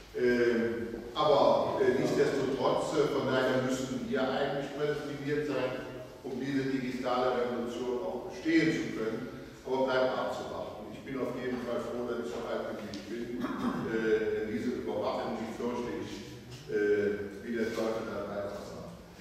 Aber nichtsdestotrotz, von daher müssten wir eigentlich prädestiniert sein, um diese digitale Revolution auch bestehen zu können, aber bleibt abzuwarten. Ich bin auf jeden Fall froh, dass ich so alt bin, wie ich bin, denn diese Überwachung, die fürchte ich, wie der Teufel dabei ist.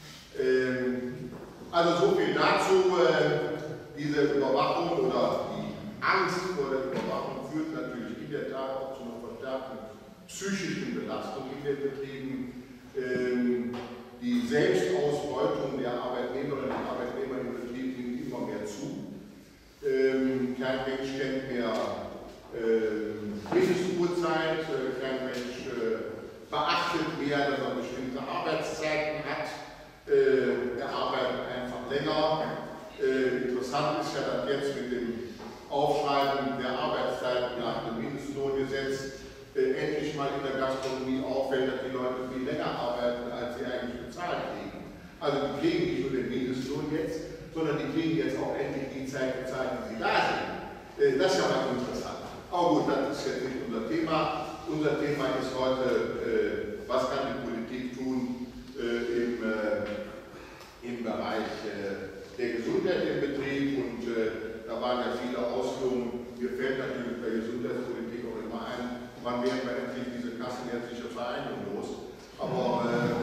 Also so viel dazu, diese Überwachung oder die Angst vor der Überwachung führt natürlich in der Tat auch zu einer verstärkten psychischen Belastung in den Betrieben. Die Selbstausbeutung der Arbeitnehmerinnen und Arbeitnehmer in Betrieben nimmt immer mehr zu. Kein Mensch kennt mehr Mindesturtzeit, kein Mensch beachtet mehr, dass er bestimmte Arbeitszeiten hat. Er arbeitet einfach länger. Interessant ist ja dann jetzt mit dem Aufschreiben der Arbeitszeiten nach dem Mindestlohngesetz endlich mal in der Gastronomie auffällt, dass die Leute viel länger arbeiten, als sie eigentlich bezahlt kriegen. Also die kriegen nicht nur den Mindestlohn jetzt, sondern die kriegen jetzt auch endlich die Zeit bezahlt, die sie da sind. Das ist ja mal interessant. Aber gut, das ist jetzt nicht unser Thema. Unser Thema ist heute, was kann die Politik tun im Bereich der Gesundheit im Betrieb, und da waren ja viele Ausführungen. Mir fällt natürlich bei Gesundheitspolitik auch immer ein, wann werden wir endlich diese kassenärztliche Vereinigung los. Aber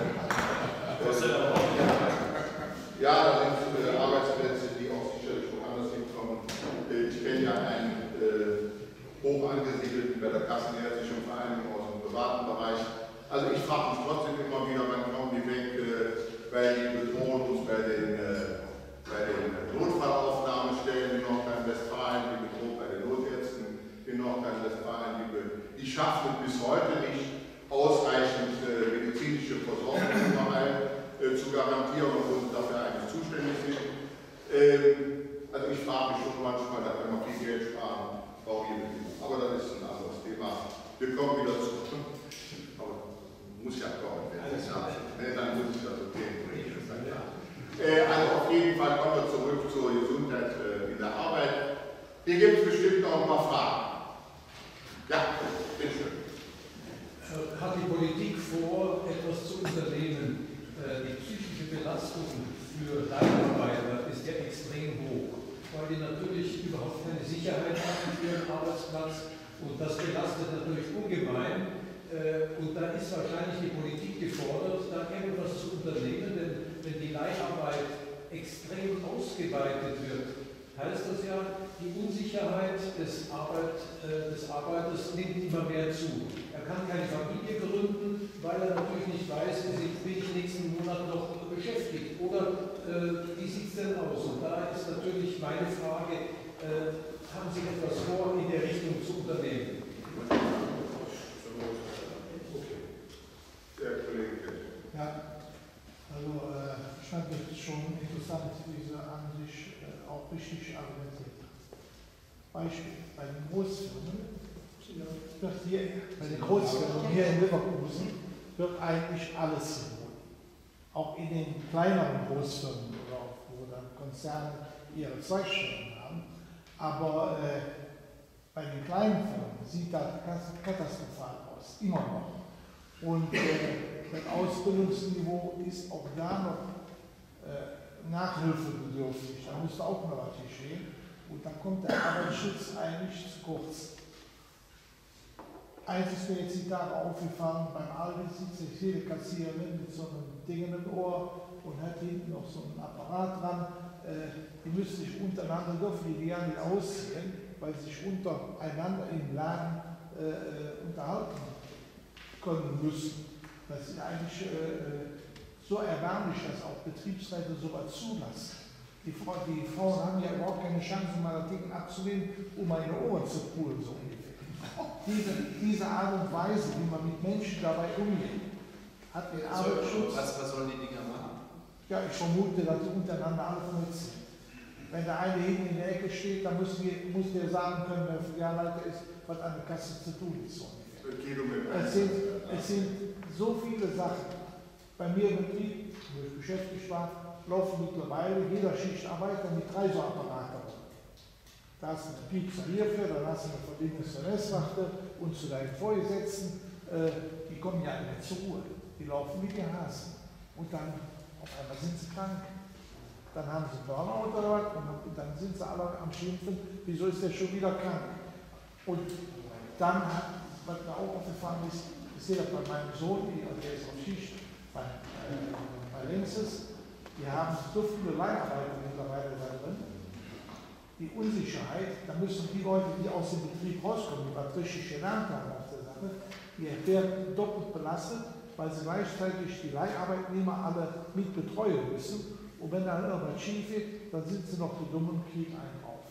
ja, da sind Arbeitsplätze, die auch sicherlich woanders hinkommen. Ich kenne ja einen hoch angesiedelten bei der kassenärztlichen Vereinigung aus dem privaten Bereich. Also ich frage mich trotzdem immer wieder, wann kommen die weg, weil die bedrohen uns bei den Notfallaufnahmestellen in Nordrhein-Westfalen, die bedrohen bei den Notärzten in Nordrhein-Westfalen, die schaffen bis heute nicht ausreichend medizinische Versorgung überall zu garantieren, obwohl sie dafür eigentlich zuständig sind. Also ich frage mich schon manchmal, da können wir viel Geld sparen, aber das ist ein anderes Thema. Wir kommen wieder zurück. Aber muss ja kommen, wenn es dann muss ich das okay. Also auf jeden Fall kommen wir zurück zur Gesundheit in der Arbeit. Hier gibt es bestimmt noch ein paar Fragen. Ja, bitteschön. Hat die Politik vor, etwas zu unternehmen? Die psychische Belastung für Leiharbeiter ist ja extrem hoch, weil die natürlich überhaupt keine Sicherheit haben für ihren Arbeitsplatz, und das belastet natürlich ungemein. Und da ist wahrscheinlich die Politik gefordert, da etwas zu unternehmen, denn wenn die Leiharbeit extrem ausgeweitet wird, heißt das ja, die Unsicherheit des Arbeiters nimmt immer mehr zu. Er kann keine Familie gründen, weil er natürlich nicht weiß, bin ich nächsten Monat noch beschäftigt. Oder wie sieht es denn aus? Und da ist natürlich meine Frage, haben Sie etwas vor, in der Richtung zu unternehmen? Ja, also ich fand es schon interessant, diese an sich auch richtig argumentiert. Beispiel, bei den Großfirmen, bei den Großfirmen hier in Leverkusen wird eigentlich alles geboten. Auch in den kleineren Großfirmen, oder auch, wo dann Konzerne ihre Zweigstellen haben. Aber bei den kleinen Firmen sieht das katastrophal aus, immer noch. Und das Ausbildungsniveau ist auch da noch nachhilfebedürftig. Da müsste auch noch was geschehen. Und da kommt der Arbeitsschutz eigentlich zu kurz. Eins ist mir jetzt die Tage aufgefallen, beim Aldi sitzt sich jede Kassiererin mit so einem Ding im Ohr und hat hinten noch so einen Apparat dran, die müssen sich untereinander, dürfen die ja nicht ausziehen, weil sie sich untereinander im Laden unterhalten können müssen. Das ist eigentlich so erbärmlich, dass auch Betriebsräte sowas zulassen. Die Frauen haben ja überhaupt keine Chance, um Artikel abzulehnen, um meine Ohren zu pulen, so ungefähr. Diese Art und Weise, wie man mit Menschen dabei umgeht, hat den Arbeitsschutz. Was sollen die Dinger machen? Ja, ich vermute, dass die untereinander alle vernetzt sind. Wenn der eine hinten in der Ecke steht, dann muss der sagen können, wer Filialleiter ist, was an der Kasse zu tun ist. So ungefähr. Es sind so viele Sachen. Bei mir im Betrieb, wo ich beschäftigt war, laufen mittlerweile jeder Schichtarbeiter mit 3 so Apparate. Da hast du eine Piepser hierfür, dann hast du eine Verbindung zur Messwachte und zu deinen Vorgesetzten. Die kommen ja nicht zur Ruhe. Die laufen wie die Hasen. Und dann auf einmal sind sie krank. Dann haben sie Burnout oder was und dann sind sie alle am Schimpfen, wieso ist der schon wieder krank? Und dann, was mir auch aufgefallen ist, ich sehe das bei meinem Sohn, der ist auf Schicht, bei Lenses, die haben so viele Leiharbeiter mittlerweile da drin. Die Unsicherheit, da müssen die Leute, die aus dem Betrieb rauskommen, die was richtig gelernt haben auf der Sache, die werden doppelt belastet, weil sie gleichzeitig die Leiharbeitnehmer alle mit betreuen müssen. Und wenn da irgendwas schief geht, dann sind sie noch die Dummen und kriegen einen auf.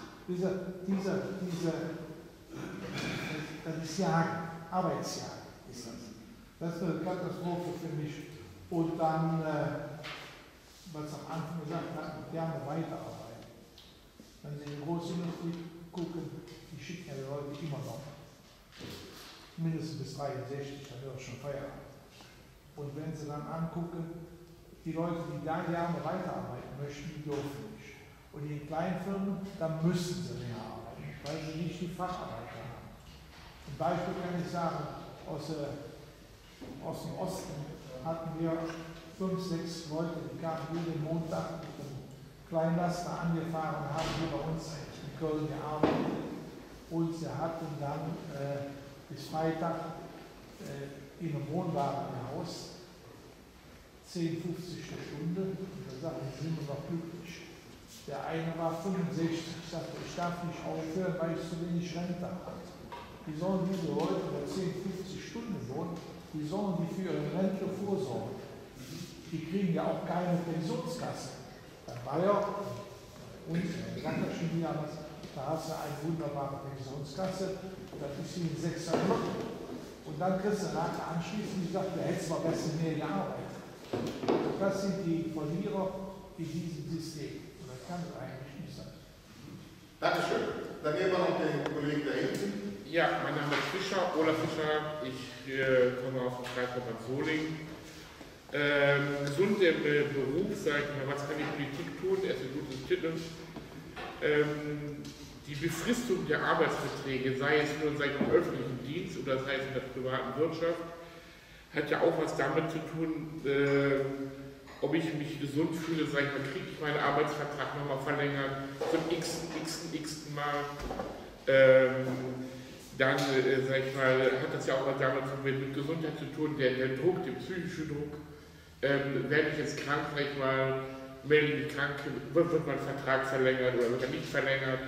Das ist Jagen, Arbeitsjagen ist das. Das ist eine Katastrophe für mich. Und dann, was am Anfang gesagt hat, gerne weiterarbeiten. Wenn Sie in die Großindustrie gucken, die schicken ja die Leute immer noch. Mindestens bis 63, dann wird schon Feierabend. Und wenn Sie dann angucken, die Leute, die da gerne weiterarbeiten möchten, die dürfen nicht. Und in kleinen Firmen, da müssen sie mehr arbeiten, weil sie nicht die Facharbeiter haben. Zum Beispiel kann ich sagen, aus dem Osten hatten wir 5, 6 Leute, die kamen jeden Montag mit einem Kleinlaster angefahren und haben hier bei uns in Köln gearbeitet. Und sie hatten dann bis Freitag in einem Wohnwagenhaus 10, 50 Stunden. Und da sagten sie, sind wir noch glücklich. Der eine war 65, ich sagte, ich darf nicht aufhören, weil ich zu wenig Rente habe. Die sollen diese Leute, die 10, 50 Stunden wohnen, die sollen die für ihre Rente vorsorgen. Die kriegen ja auch keine Pensionskasse. Bei Bayer und schon wieder was, da hast du eine wunderbare Pensionskasse, das ist wie ein 6er Block. Und dann kriegst du nachher anschließend, die sagt, du hättest mal besser mehr gearbeitet. Das sind die Verlierer in diesem System. Und das kann es eigentlich nicht sein. Dankeschön. Dann gehen wir noch den Kollegen da hinten. Ja, mein Name ist Fischer, Olaf Fischer. Ich komme aus dem Kreis Bad Solingen. Gesund im Beruf, sag ich mal, was kann die Politik tun? Er ist ein gutes Titel. Die Befristung der Arbeitsverträge, sei es nur im öffentlichen Dienst oder sei es in der privaten Wirtschaft, hat ja auch was damit zu tun, ob ich mich gesund fühle, sage ich mal, kriege ich meinen Arbeitsvertrag nochmal verlängert, zum x-ten Mal. Dann, sage ich mal, hat das ja auch was damit mit Gesundheit zu tun, der Druck, der psychische Druck. Werde ich jetzt krank, sage ich mal, melde mich krank, wird mein Vertrag verlängert oder wird er nicht verlängert?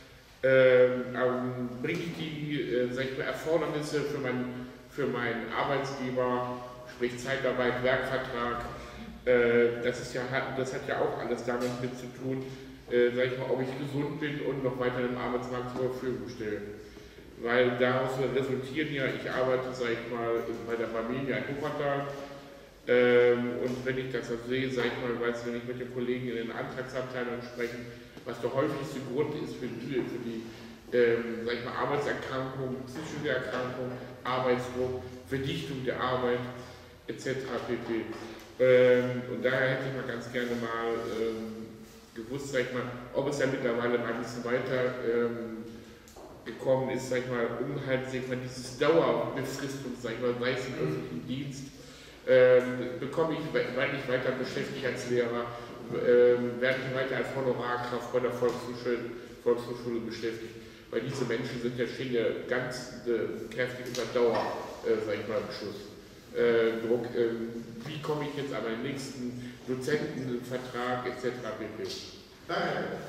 Bringe ich die, sage ich mal, Erfordernisse für meinen Arbeitsgeber, sprich Zeitarbeit, Werkvertrag, das hat ja auch alles damit mit zu tun, sage ich mal, ob ich gesund bin und noch weiter im Arbeitsmarkt zur Verfügung stelle. Weil daraus resultieren ja, ich arbeite, sage ich mal, bei der Familie in Wuppertal und wenn ich das sehe, sage ich mal, wenn ich mit den Kollegen in den Antragsabteilungen spreche, was der häufigste Grund ist für die sag ich mal, Arbeitserkrankung, psychische Erkrankung, Arbeitsdruck, Verdichtung der Arbeit etc. pp. Und daher hätte ich mal ganz gerne mal gewusst, sag ich mal, ob es ja mittlerweile mal ein bisschen weiter gekommen ist, sag ich mal, um halt, sag ich mal, dieses Dauerbefristung, sag ich mal, sei es im öffentlichen Dienst, bekomme ich, weil ich weiter beschäftigt als Lehrer, werde ich weiter als Honorarkraft bei der Volkshochschule beschäftigt. Weil diese Menschen sind ja schon ganz kräftig unter Dauer, sag ich mal, Beschuss. Druck. Wie komme ich jetzt aber in den nächsten Dozentenvertrag etc. pp. Danke.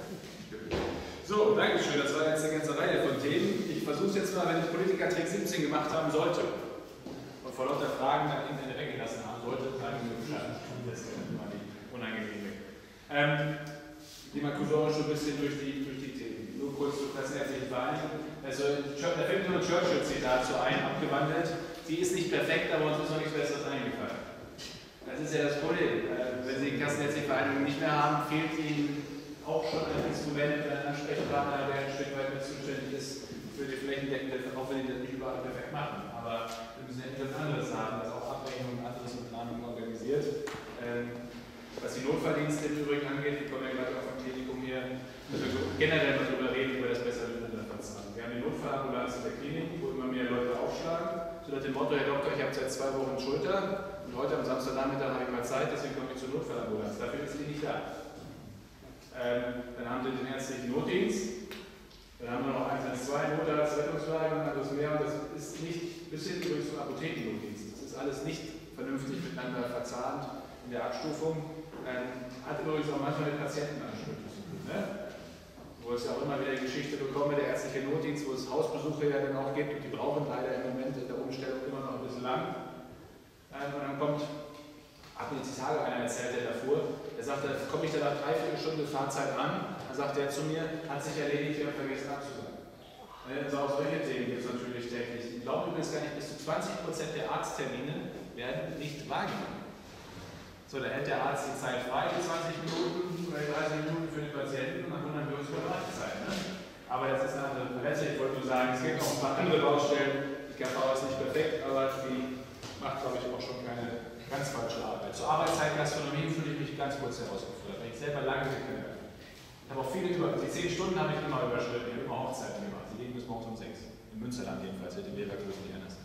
So, danke schön. Das war jetzt eine ganze Reihe von Themen. Ich versuche es jetzt mal, wenn ich Politikertrick 17 gemacht haben sollte und vor lauter Fragen dann irgendeine weggelassen haben sollte, sagen wir Bescheid. Das ist immer die unangenehme. Gehen wir kursorisch so ein bisschen durch die Themen. Nur kurz zur presseärztlichen Vereinigung. Also, da fällt nur ein Churchill-Zitat so ein, abgewandelt. Sie ist nicht perfekt, aber uns ist noch nichts Besseres eingefallen. Das ist ja das Problem. Wenn Sie die Kassenärztliche Vereinigung nicht mehr haben, fehlt Ihnen auch schon ein Instrument, ein Ansprechpartner, der ein Stück weit mit zuständig ist für die flächendeckende, auch wenn die das nicht überall perfekt machen. Aber wir müssen ja etwas anderes haben, das auch Abrechnung und anderes mit Planung organisiert. Was die Notfalldienste im Übrigen angeht, ich komme ja gleich auf dem Klinikum hier, müssen wir generell mal darüber reden, über das bessere Miteinander verzahnen. Wir haben die Notfallambulanz in der Klinik, wo immer mehr Leute aufschlagen, so nach dem Motto, Herr Doktor, ich habe seit 2 Wochen Schulter und heute am Samstagnachmittag habe ich mal Zeit, deswegen komme ich zur Notfallambulanz. Dafür ist die nicht da. Dann haben wir den ärztlichen Notdienst, dann haben wir noch 112 Notarzt, Rettungswagen und anderes mehr. Und das ist nicht, bis hin übrigens zum Apothekennotdienst. Das ist alles nicht vernünftig miteinander verzahnt in der Abstufung. Hat übrigens auch manchmal mit Patientenansprüchen zu tun. Ne? Wo es ja auch immer wieder die Geschichte bekomme, der ärztliche Notdienst, wo es Hausbesuche ja dann auch gibt und die brauchen leider im Moment in der Umstellung immer noch ein bisschen lang. Und dann kommt, hat mir die Tage einer erzählt, der davor, der sagt, da komme ich dann nach 3-4 Stunden Fahrzeit an, dann sagt der zu mir, hat sich erledigt, ich habe vergessen abzusagen. Also auch solche Themen gibt es natürlich täglich. Ich glaube übrigens gar nicht, bis zu 20% der Arzttermine werden nicht wahrgenommen. So, da hält der Arzt die Zeit frei, die 20 Minuten oder 30 Minuten für den Patienten und dann wundern wir uns über Wartezeit. Ne? Aber das ist eine andere Palette. Ich wollte nur sagen, es gibt noch ein paar andere Baustellen. Die KV ist nicht perfekt, aber die macht, glaube ich, auch schon keine ganz falsche Arbeit. Zur Arbeitszeitgastronomie fühle ich mich ganz kurz herausgefordert, weil ich selber lange kenne. Ich habe auch viele die 10 Stunden habe ich immer überschritten, ich habe immer Hochzeiten gemacht. Die liegen bis morgens um 6. Im Münsterland jedenfalls, in Leverkusen nicht anders.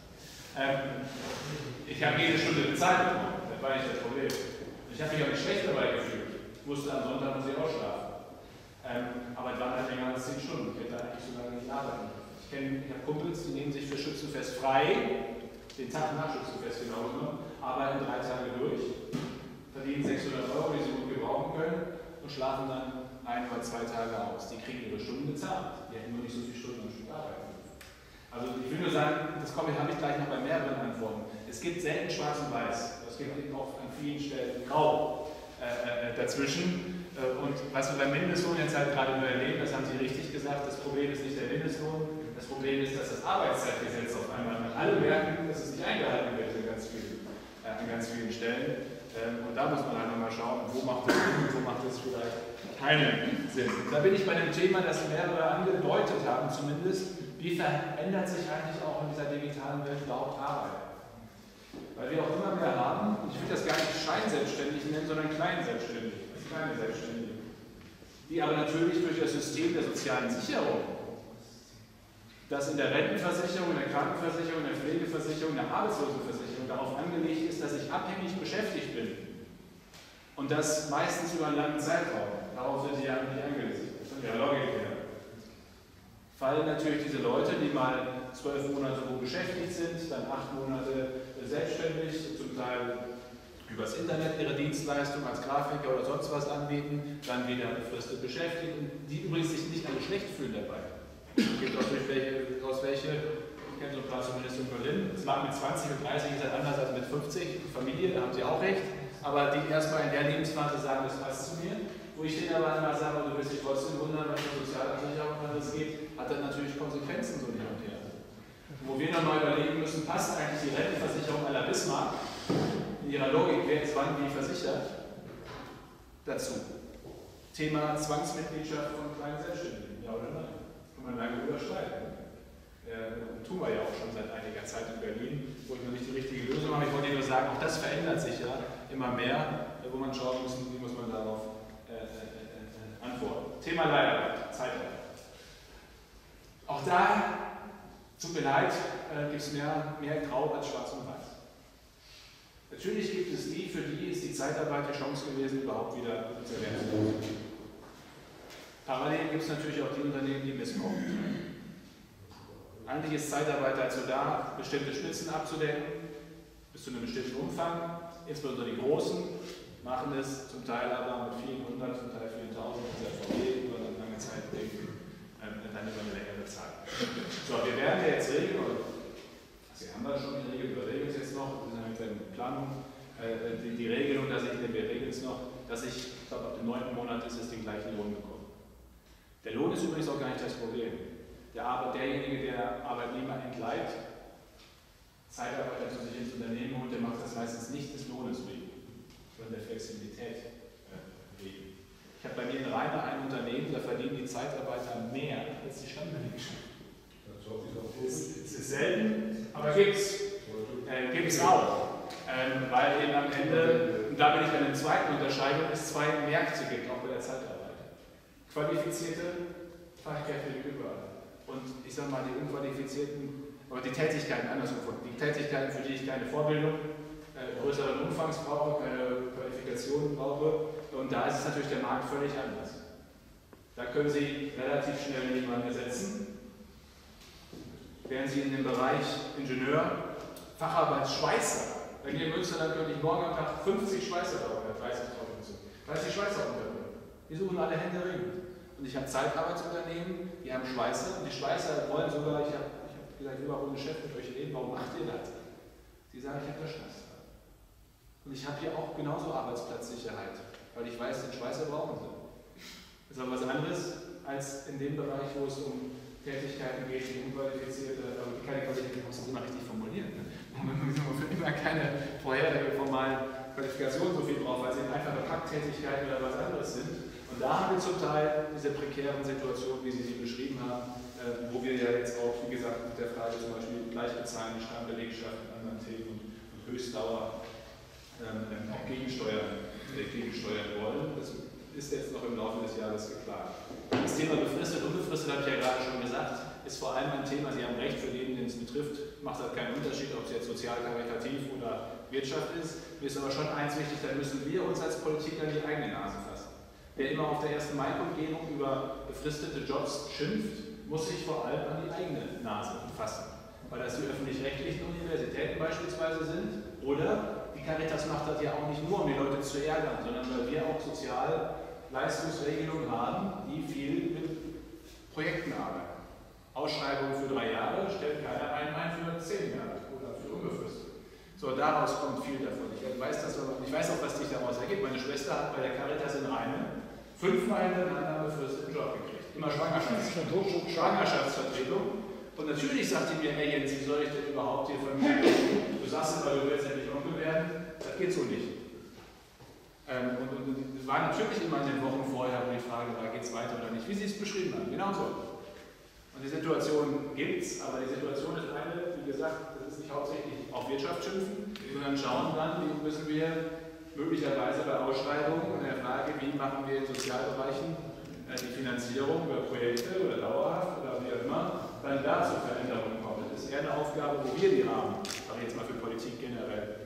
Ich habe jede Stunde bezahlt bekommen, das war nicht das Problem. Ich habe mich auch nicht schlecht dabei gefühlt. Ich wusste, am Sonntag muss ich auch schlafen. Aber es waren halt länger als 10 Stunden. Ich hätte eigentlich so lange nicht arbeiten. Ich habe Kumpels, die nehmen sich für Schützenfest frei, den Tag nach Schützenfest genau genommen, arbeiten 3 Tage durch, verdienen 600 €, die sie gut gebrauchen können und schlafen dann 1 oder 2 Tage aus. Die kriegen ihre Stunden bezahlt. Die hätten nur nicht so viele Stunden am Stück arbeiten dürfen. Also ich will nur sagen, das habe ich gleich noch bei mehreren Antworten. Es gibt selten schwarz und weiß. Es gibt eben auch an vielen Stellen grau dazwischen. Und was wir beim Mindestlohn jetzt halt gerade nur erleben, das haben Sie richtig gesagt, das Problem ist nicht der Mindestlohn, das Problem ist, dass das Arbeitszeitgesetz auf einmal alle merken, dass es nicht eingehalten wird an ganz vielen Stellen. Und da muss man halt nochmal schauen, wo macht es Sinn und wo macht es vielleicht keinen Sinn. Da bin ich bei dem Thema, das mehrere angedeutet haben zumindest, wie verändert sich eigentlich auch in dieser digitalen Welt überhaupt Arbeit? Weil wir auch immer mehr haben, und ich will das gar nicht scheinselbstständig nennen, sondern kleine Selbstständige, die aber natürlich durch das System der sozialen Sicherung, das in der Rentenversicherung, in der Krankenversicherung, in der Pflegeversicherung, in der Arbeitslosenversicherung darauf angelegt ist, dass ich abhängig beschäftigt bin. Und das meistens über einen langen Zeitraum. Darauf sind sie ja nicht angelegt, von ihrer Logik her. Fallen natürlich diese Leute, die mal 12 Monate wo beschäftigt sind, dann 8 Monate selbstständig, zum Teil übers Internet ihre Dienstleistung als Grafiker oder sonst was anbieten, dann wieder befristet beschäftigt und die übrigens sich nicht alle schlecht fühlen dabei. Es gibt auch welche, ich kenne so ein paar zumindest in Berlin, es mag mit 20 und 30 ist halt anders als mit 50, die Familie, da haben sie auch recht, aber die erstmal in der Lebensphase sagen, das passt zu mir, wo ich denen aber einmal sage, du wirst dich trotzdem wundern, wenn es Sozialversicherung alles geht, hat das natürlich Konsequenzen so hin und her. Wo wir nochmal überlegen müssen, passt eigentlich die Rentenversicherung à la Bismarck in ihrer Logik, wer ist wann wie versichert, dazu. Thema Zwangsmitgliedschaft von kleinen Selbstständigen, ja oder nein? Kann man lange überstreiten. Tun wir ja auch schon seit einiger Zeit in Berlin, wo ich noch nicht die richtige Lösung habe. Ich wollte nur sagen, auch das verändert sich ja immer mehr, wo man schauen muss, wie muss man darauf antworten. Thema Leiharbeit, Zeitarbeit. Auch da, tut mir leid, gibt es mehr Grau als Schwarz und Weiß. Natürlich gibt es die, für die ist die Zeitarbeit die Chance gewesen, überhaupt wieder zu erwerben. Parallel gibt es natürlich auch die Unternehmen, die missbrauchen. Eigentlich ist Zeitarbeit dazu da, bestimmte Spitzen abzudecken, bis zu einem bestimmten Umfang, insbesondere die großen, machen es zum Teil aber mit vielen hundert, zum Teil vielen tausend ZVG über eine lange Zeit denken, dann über eine längere Zeit. So, wir werden jetzt regeln, oder Sie haben da schon die Regel, wir regeln es jetzt noch, wir sind in Planung, die Regelung, wir regeln es noch, dass ich glaube, ab dem 9. Monat ist es den gleichen Lohn bekommen. Der Lohn ist übrigens auch gar nicht das Problem. Derjenige, der Arbeitnehmer entleiht, Zeitarbeiter zu sich ins Unternehmen holt, der macht das meistens nicht des Lohnes wegen, sondern der Flexibilität wegen. Ich habe bei mir in Rheine ein Unternehmen, da verdienen die Zeitarbeiter mehr als die Stammbelegten. Es ist selten, aber gibt es auch. Weil eben am Ende, und da bin ich dann in der zweiten Unterscheidung, es zwei Märkte gibt, auch bei der Zeitarbeit. Qualifizierte Fachkräfte gibt überall. Und ich sage mal, die Unqualifizierten, aber die Tätigkeiten andersrum, die Tätigkeiten, für die ich keine Vorbildung, größeren Umfangs brauche, keine Qualifikationen brauche, und da ist es natürlich der Markt völlig anders. Da können Sie relativ schnell jemanden ersetzen. Während Sie in dem Bereich Ingenieur, Facharbeit, Schweißer, wenn ihr in Münster, dann könnte ich morgen am Tag 50 Schweißer brauchen, 30 Schweißer unterbringen. Die suchen alle händeringend. Und ich habe Zeitarbeitsunternehmen, die haben Schweißer, und die Schweißer wollen sogar, ich habe gesagt, ich will auch ohne Chef mit euch reden, warum macht ihr das? Die sagen, ich habe da Schweißer. Und ich habe hier auch genauso Arbeitsplatzsicherheit, weil ich weiß, den Schweißer brauchen sie. Das ist aber was anderes als in dem Bereich, wo es um Tätigkeiten geht, die unqualifizierte, aber keine Qualifikation, muss man immer richtig formulieren. Ne? Man für immer keine vorherige formalen Qualifikationen so viel drauf, weil sie einfache Packtätigkeiten oder was anderes sind. Und da haben wir zum Teil diese prekären Situationen, wie Sie sie beschrieben haben, wo wir ja jetzt auch, wie gesagt, mit der Frage zum Beispiel Gleichbezahlung, Stammbelegschaft, anderen Themen und Höchstdauer auch gegensteuern wollen. Das ist jetzt noch im Laufe des Jahres geplant. Das Thema befristet, unbefristet, habe ich ja gerade schon gesagt, ist vor allem ein Thema, Sie haben recht, für jeden, den es betrifft, macht das keinen Unterschied, ob es jetzt sozial, karitativ oder Wirtschaft ist. Mir ist aber schon eins wichtig, da müssen wir uns als Politiker in die eigene Nase fassen. Wer immer auf der 1. Mai-Kundgebung über befristete Jobs schimpft, muss sich vor allem an die eigene Nase fassen. Weil das die öffentlich-rechtlichen Universitäten beispielsweise sind, oder die Caritas macht das ja auch nicht nur, um die Leute zu ärgern, sondern weil wir auch Sozialleistungsregelungen haben, die viel mit Projekten arbeiten. Ausschreibungen für 3 Jahre stellt keiner ein für 10 Jahre oder für unbefristet. So, daraus kommt viel davon. Ich weiß auch, was sich daraus ergibt. Meine Schwester hat bei der Caritas in Rheine 5-mal hintereinander befristeten Job gekriegt. Immer Schwangerschaftsvertretung. Und natürlich sagt sie mir, hey Jens, wie soll ich denn überhaupt hier vermitteln? Du sagst immer, du willst endlich Onkel werden. Das geht so nicht. Und es war natürlich immer in den Wochen vorher, wo die Frage war, geht es weiter oder nicht, wie Sie es beschrieben haben. Genau so. Und die Situation gibt es, aber die Situation ist eine, wie gesagt, das ist nicht hauptsächlich auf Wirtschaft schimpfen, sondern schauen dann, wie müssen wir möglicherweise bei Ausschreibungen in der Frage, wie machen wir in Sozialbereichen die Finanzierung über Projekte oder dauerhaft oder wie auch immer, dann da zu Veränderungen kommen. Das ist eher eine Aufgabe, wo wir die haben, aber jetzt mal für Politik generell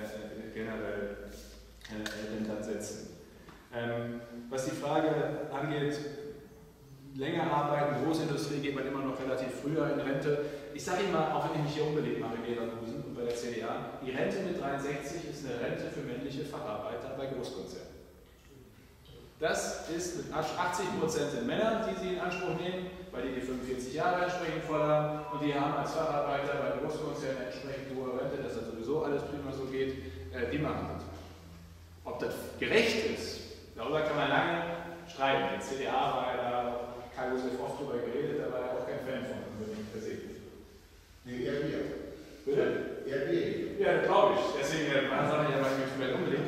dann setzen. Was die Frage angeht, länger arbeiten, Großindustrie geht man immer noch relativ früher in Rente. Ich sage Ihnen mal, auch wenn ich mich hier unbeliebt mache in Leverkusen und bei der CDA, die Rente mit 63 ist eine Rente für männliche Facharbeiter bei Großkonzernen. Das ist mit 80% sind Männer, die sie in Anspruch nehmen, weil die 45 Jahre entsprechend voll haben und die haben als Facharbeiter bei Großkonzernen entsprechend hohe Rente, dass das sowieso alles prima so geht, die machen das. Ob das gerecht ist, darüber kann man lange streiten. Die CDA war ja da, Karl-Josef oft drüber geredet, da war er auch kein Fan von unbedingt per se. Nee, eher wir. Bitte? Eher wir. Ja, glaube ich. Deswegen sage ich ja, ich möchte vielleicht unbedingt.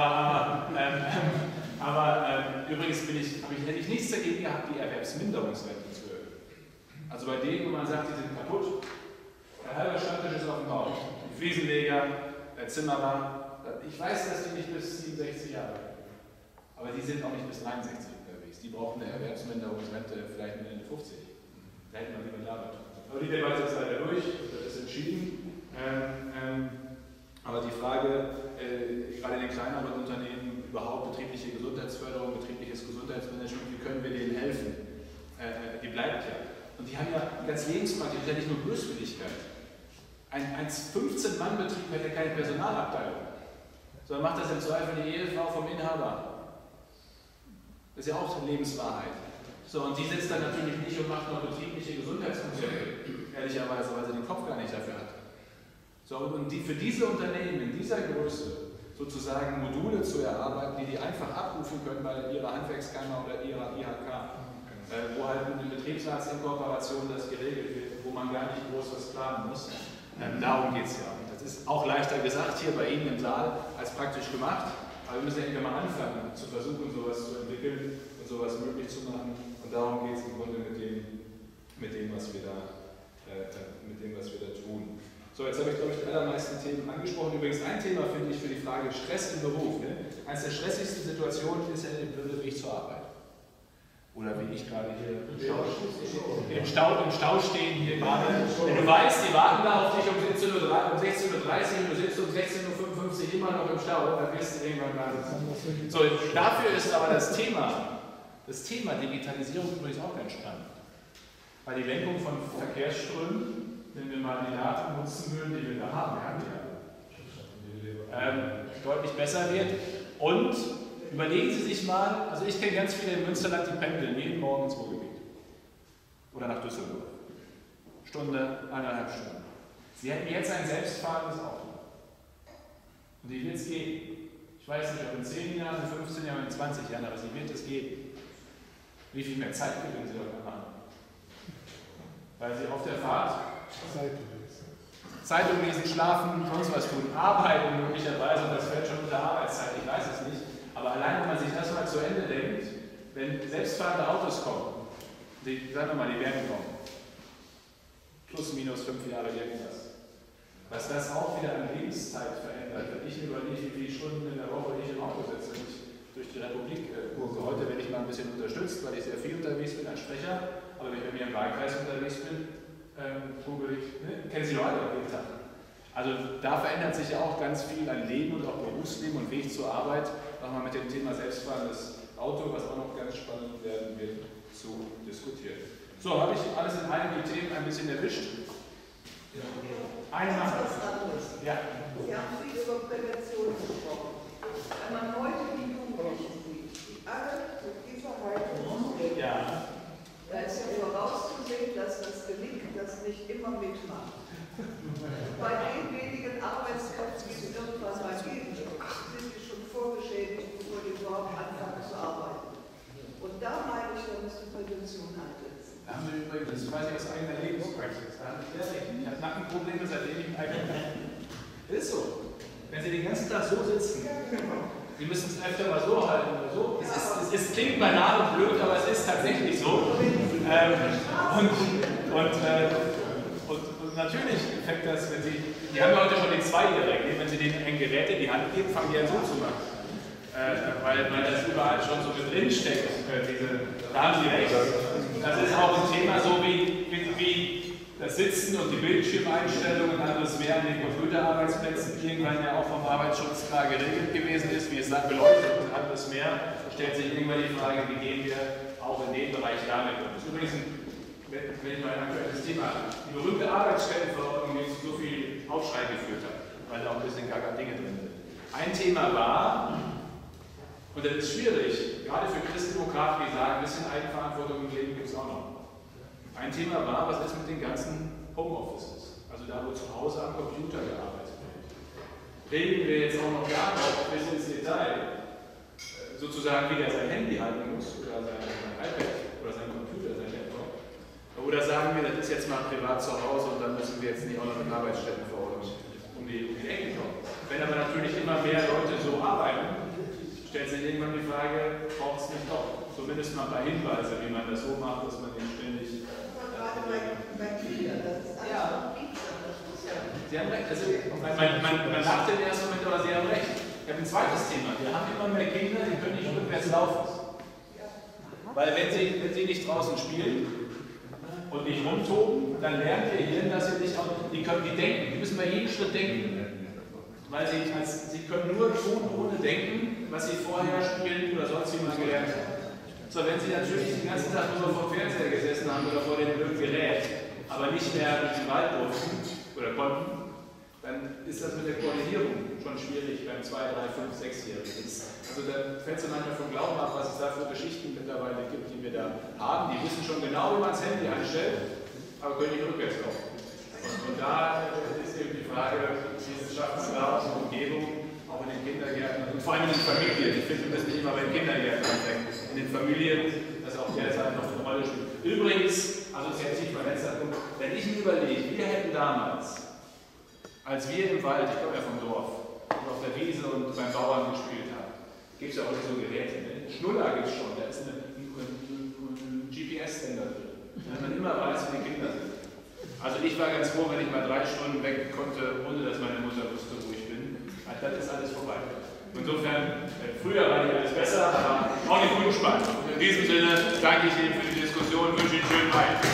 Aber übrigens hätte ich nichts dagegen gehabt, die Erwerbsminderungsrente zu erhöhen. Also bei denen, wo man sagt, die sind kaputt, der halbe Schreibtisch ist auf dem Bauch. Die Fliesenleger, der Zimmerer, ich weiß, dass die nicht bis 67 Jahre sind. Aber die sind auch nicht bis 69 unterwegs. Die brauchen eine Erwerbsminderungsrente vielleicht mit Ende 50. Da hätten wir lieber damit. Aber die Debatte ist leider durch, das ist entschieden. Aber die Frage, gerade in den kleineren Unternehmen, überhaupt betriebliche Gesundheitsförderung, betriebliches Gesundheitsmanagement, wie können wir denen helfen? Die bleibt ja. Und die haben ja ganz Lebensqualität, ja nicht nur Böswilligkeit. Ein 15-Mann-Betrieb hätte keine Personalabteilung. sondern macht das im Zweifel die Ehefrau vom Inhaber. Das ist ja auch Lebenswahrheit. So, und die sitzt dann natürlich nicht und macht noch betriebliche Gesundheitskonzepte, ehrlicherweise, weil sie den Kopf gar nicht dafür hat. So, und für diese Unternehmen in dieser Größe sozusagen Module zu erarbeiten, die einfach abrufen können bei ihrer Handwerkskammer oder ihrer IHK, wo halt mit der Betriebsratsinkorporation das geregelt wird, wo man gar nicht groß was planen muss. Darum geht es ja. Und das ist auch leichter gesagt hier bei Ihnen im Saal als praktisch gemacht. Aber wir müssen ja irgendwann mal anfangen, zu versuchen, sowas zu entwickeln und sowas möglich zu machen. Und darum geht es im Grunde mit dem, was wir da tun. So, jetzt habe ich, glaube ich, die allermeisten Themen angesprochen. Übrigens ein Thema finde ich für die Frage Stress im Beruf. Ne? Eines der stressigsten Situationen ist ja der blöde Weg zur Arbeit. Oder wie ich gerade hier im Stau stehen hier gerade. Und du weißt, die warten da auf dich um 16:30 Uhr und du sitzt um 16:55 Uhr immer noch im Stau, dann wirst du irgendwann gar nicht. So, dafür ist aber das Thema Digitalisierung übrigens auch ganz spannend. Weil die Lenkung von Verkehrsströmen, wenn wir mal die Daten nutzen würden, die wir da haben, deutlich besser wird. Und überlegen Sie sich mal, also ich kenne ganz viele in Münsterland, die pendeln jeden Morgen ins Ruhrgebiet. Oder nach Düsseldorf. Stunde, 1,5 Stunden. Sie hätten jetzt ein selbstfahrendes Auto. Und die wird es geben. Ich weiß nicht, ob in 10 Jahren, in 15 Jahren, in 20 Jahren, aber sie wird es geben. Wie viel mehr Zeit gewinnen Sie heute haben? Weil Sie auf der Fahrt Zeitung lesen, schlafen, sonst was tun, arbeiten möglicherweise, und das fällt schon unter Arbeitszeit, ich weiß es nicht. Aber allein, wenn man sich das mal zu Ende denkt, wenn selbstfahrende Autos kommen, sagen wir mal, die werden kommen, plus minus 5 Jahre irgendwas, was das auch wieder an Lebenszeit verändert. Wenn ich überlege, wie viele Stunden in der Woche ich im Auto sitze, wenn ich durch die Republik gucke. Heute werde ich mal ein bisschen unterstützt, weil ich sehr viel unterwegs bin als Sprecher, aber wenn ich bei mir im Wahlkreis unterwegs bin, kennen Sie Leute jeden Tag. Also da verändert sich ja auch ganz viel an Leben und auch Berufsleben und Weg zur Arbeit, nochmal mit dem Thema selbstfahrendes Auto, was auch noch ganz spannend werden wird, zu diskutieren. So, habe ich alles in allen die Themen ein bisschen erwischt? Einmal. Ja. Sie haben viel über Prävention gesprochen. Wenn man heute die Jugendlichen sieht, die alle mit dieser Haltung umgehen, Ja. da ist ja vorauszusehen, dass das Genick das nicht immer mitmacht. Bei den wenigen Arbeitskräften, die es irgendwann mal geben, sind die schon vorgeschädigt, bevor die überhaupt anfangen zu arbeiten. Und da meine ich, da muss die Prävention einsetzen. Da haben wir übrigens, das weiß ich aus eigener Lebenspraxis, da habe ich sehr recht. Ich habe Nackenprobleme, seitdem ich im eigenen Das ist so. Wenn Sie den ganzen Tag so sitzen, Sie müssen es öfter mal so halten oder so. Es klingt banal und blöd, aber es ist tatsächlich so. Und natürlich fängt das, wenn Sie, die haben ja heute schon den Zweijährigen, wenn Sie denen ein Gerät in die Hand geben, fangen die an so zu machen. Weil das überall schon so mit drin steckt. Da haben Sie recht. Das ist auch ein Thema, so wie das Sitzen und die Bildschirmeinstellungen und anderes mehr an den Computerarbeitsplätzen irgendwann ja auch vom Arbeitsschutz klar geregelt gewesen ist, wie es dann beleuchtet und anderes mehr, stellt sich irgendwann die Frage, wie gehen wir auch in dem Bereich damit um. Das ist übrigens wenn ich mal ein aktuelles Thema habe. Die berühmte Arbeitsstellenverordnung, die zu so viel Aufschrei geführt hat, weil da auch ein bisschen gaga Dinge drin sind. Ein Thema war, und das ist schwierig, gerade für Christdemokraten, die sagen, ein bisschen Eigenverantwortung im Leben gibt es auch noch. Ein Thema war, was ist mit den ganzen Homeoffices, also da, wo zu Hause am Computer gearbeitet wird. Regeln wir jetzt auch noch gar nicht bis ins Detail, sozusagen wie der sein Handy halten muss, oder sein iPad, oder sein Computer, sein Laptop. Oder sagen wir, das ist jetzt mal privat zu Hause und dann müssen wir jetzt nicht auch noch mit Arbeitsstättenverordnung um die Ecke kommen. Wenn aber natürlich immer mehr Leute so arbeiten, stellt sich irgendwann die Frage, braucht es nicht doch? Zumindest mal ein paar Hinweise, wie man das so macht, dass man nicht ständig... Bei Kindern, das ist alles Pizza, das muss ja. Sie haben recht, also, man lacht im ersten Moment, aber Sie haben recht. Ich habe ein zweites Thema. Wir haben immer mehr Kinder, die können nicht rückwärts laufen. Weil wenn sie nicht draußen spielen und nicht rumtoben, dann lernt ihr Hirn, dass sie nicht auch, die denken, die müssen bei jedem Schritt denken. Weil sie können nur tun, ohne denken, was sie vorher spielen oder sonst wie mal gelernt haben. So, wenn sie natürlich den ganzen Tag nur vor dem Fernseher gesessen haben oder vor dem blöden Gerät, aber nicht mehr durch den Wald durften oder konnten, dann ist das mit der Koordinierung schon schwierig beim 2-, 3-, 5-, 6-Jährigen. Also da fällt es manchmal vom Glauben ab, was es da für Geschichten mittlerweile gibt, die wir da haben. Die wissen schon genau, wie man das Handy einstellt, aber können nicht rückwärts laufen. Und da ist eben die Frage, wie schafft man da aus der Umgebung, auch in den Kindergärten und vor allem in den Familien. Ich finde, das nicht immer bei den Kindergärten anfängt. In den Familien, dass auch derzeit noch eine Rolle spielt. Übrigens, also das ist jetzt nicht mein letzter Punkt, wenn ich mir überlege, wir hätten damals, als wir im Wald, ich komme ja vom Dorf, und auf der Wiese und beim Bauern gespielt haben, gibt es ja auch so Geräte. Ne? Schnuller gibt es schon, da ist ein GPS-Sender drin, damit man immer weiß, wo die Kinder sind. Also ich war ganz froh, wenn ich mal 3 Stunden weg konnte, ohne dass meine Mutter wusste, wo ich bin. Also das ist alles vorbei. Insofern, früher war nicht alles besser, aber auch nicht unspannend. Und in diesem Sinne danke ich Ihnen für die Diskussion und wünsche Ihnen einen schönen Abend.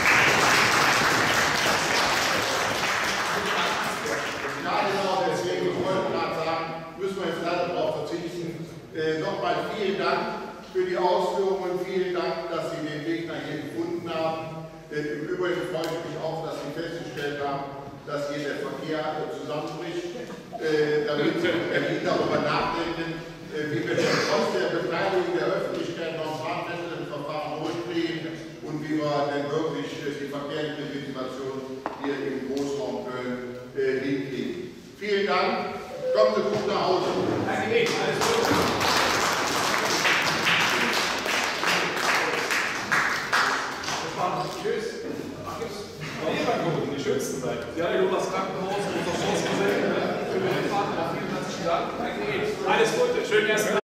Ja, genau, deswegen, ich wollte gerade sagen, müssen wir jetzt leider darauf verzichten. Nochmal vielen Dank für die Ausführungen, vielen Dank, dass Sie den Weg nach hier gefunden haben. Im Übrigen freue ich mich auch, dass Sie festgestellt haben, dass hier der Verkehr zusammenbricht, damit Sie in Berlin darüber nachdenken, wie wir trotz der Beteiligung der Öffentlichkeit noch im Verfahren durchdrehen und wie wir denn wirklich die verkehrliche Situation hier im Großraum Köln hinkriegen. Vielen Dank, kommen Sie gut nach Hause. Danke Ihnen, alles Gute. Tschüss. Ach, gibt's Leberkuchen, die schönsten Seiten. Ja, die Jonas Krankenhaus, unser Chance gesehen. Für den Vater, vielen herzlichen Dank. Danke Ihnen. Alles Gute, schönen ersten Tag.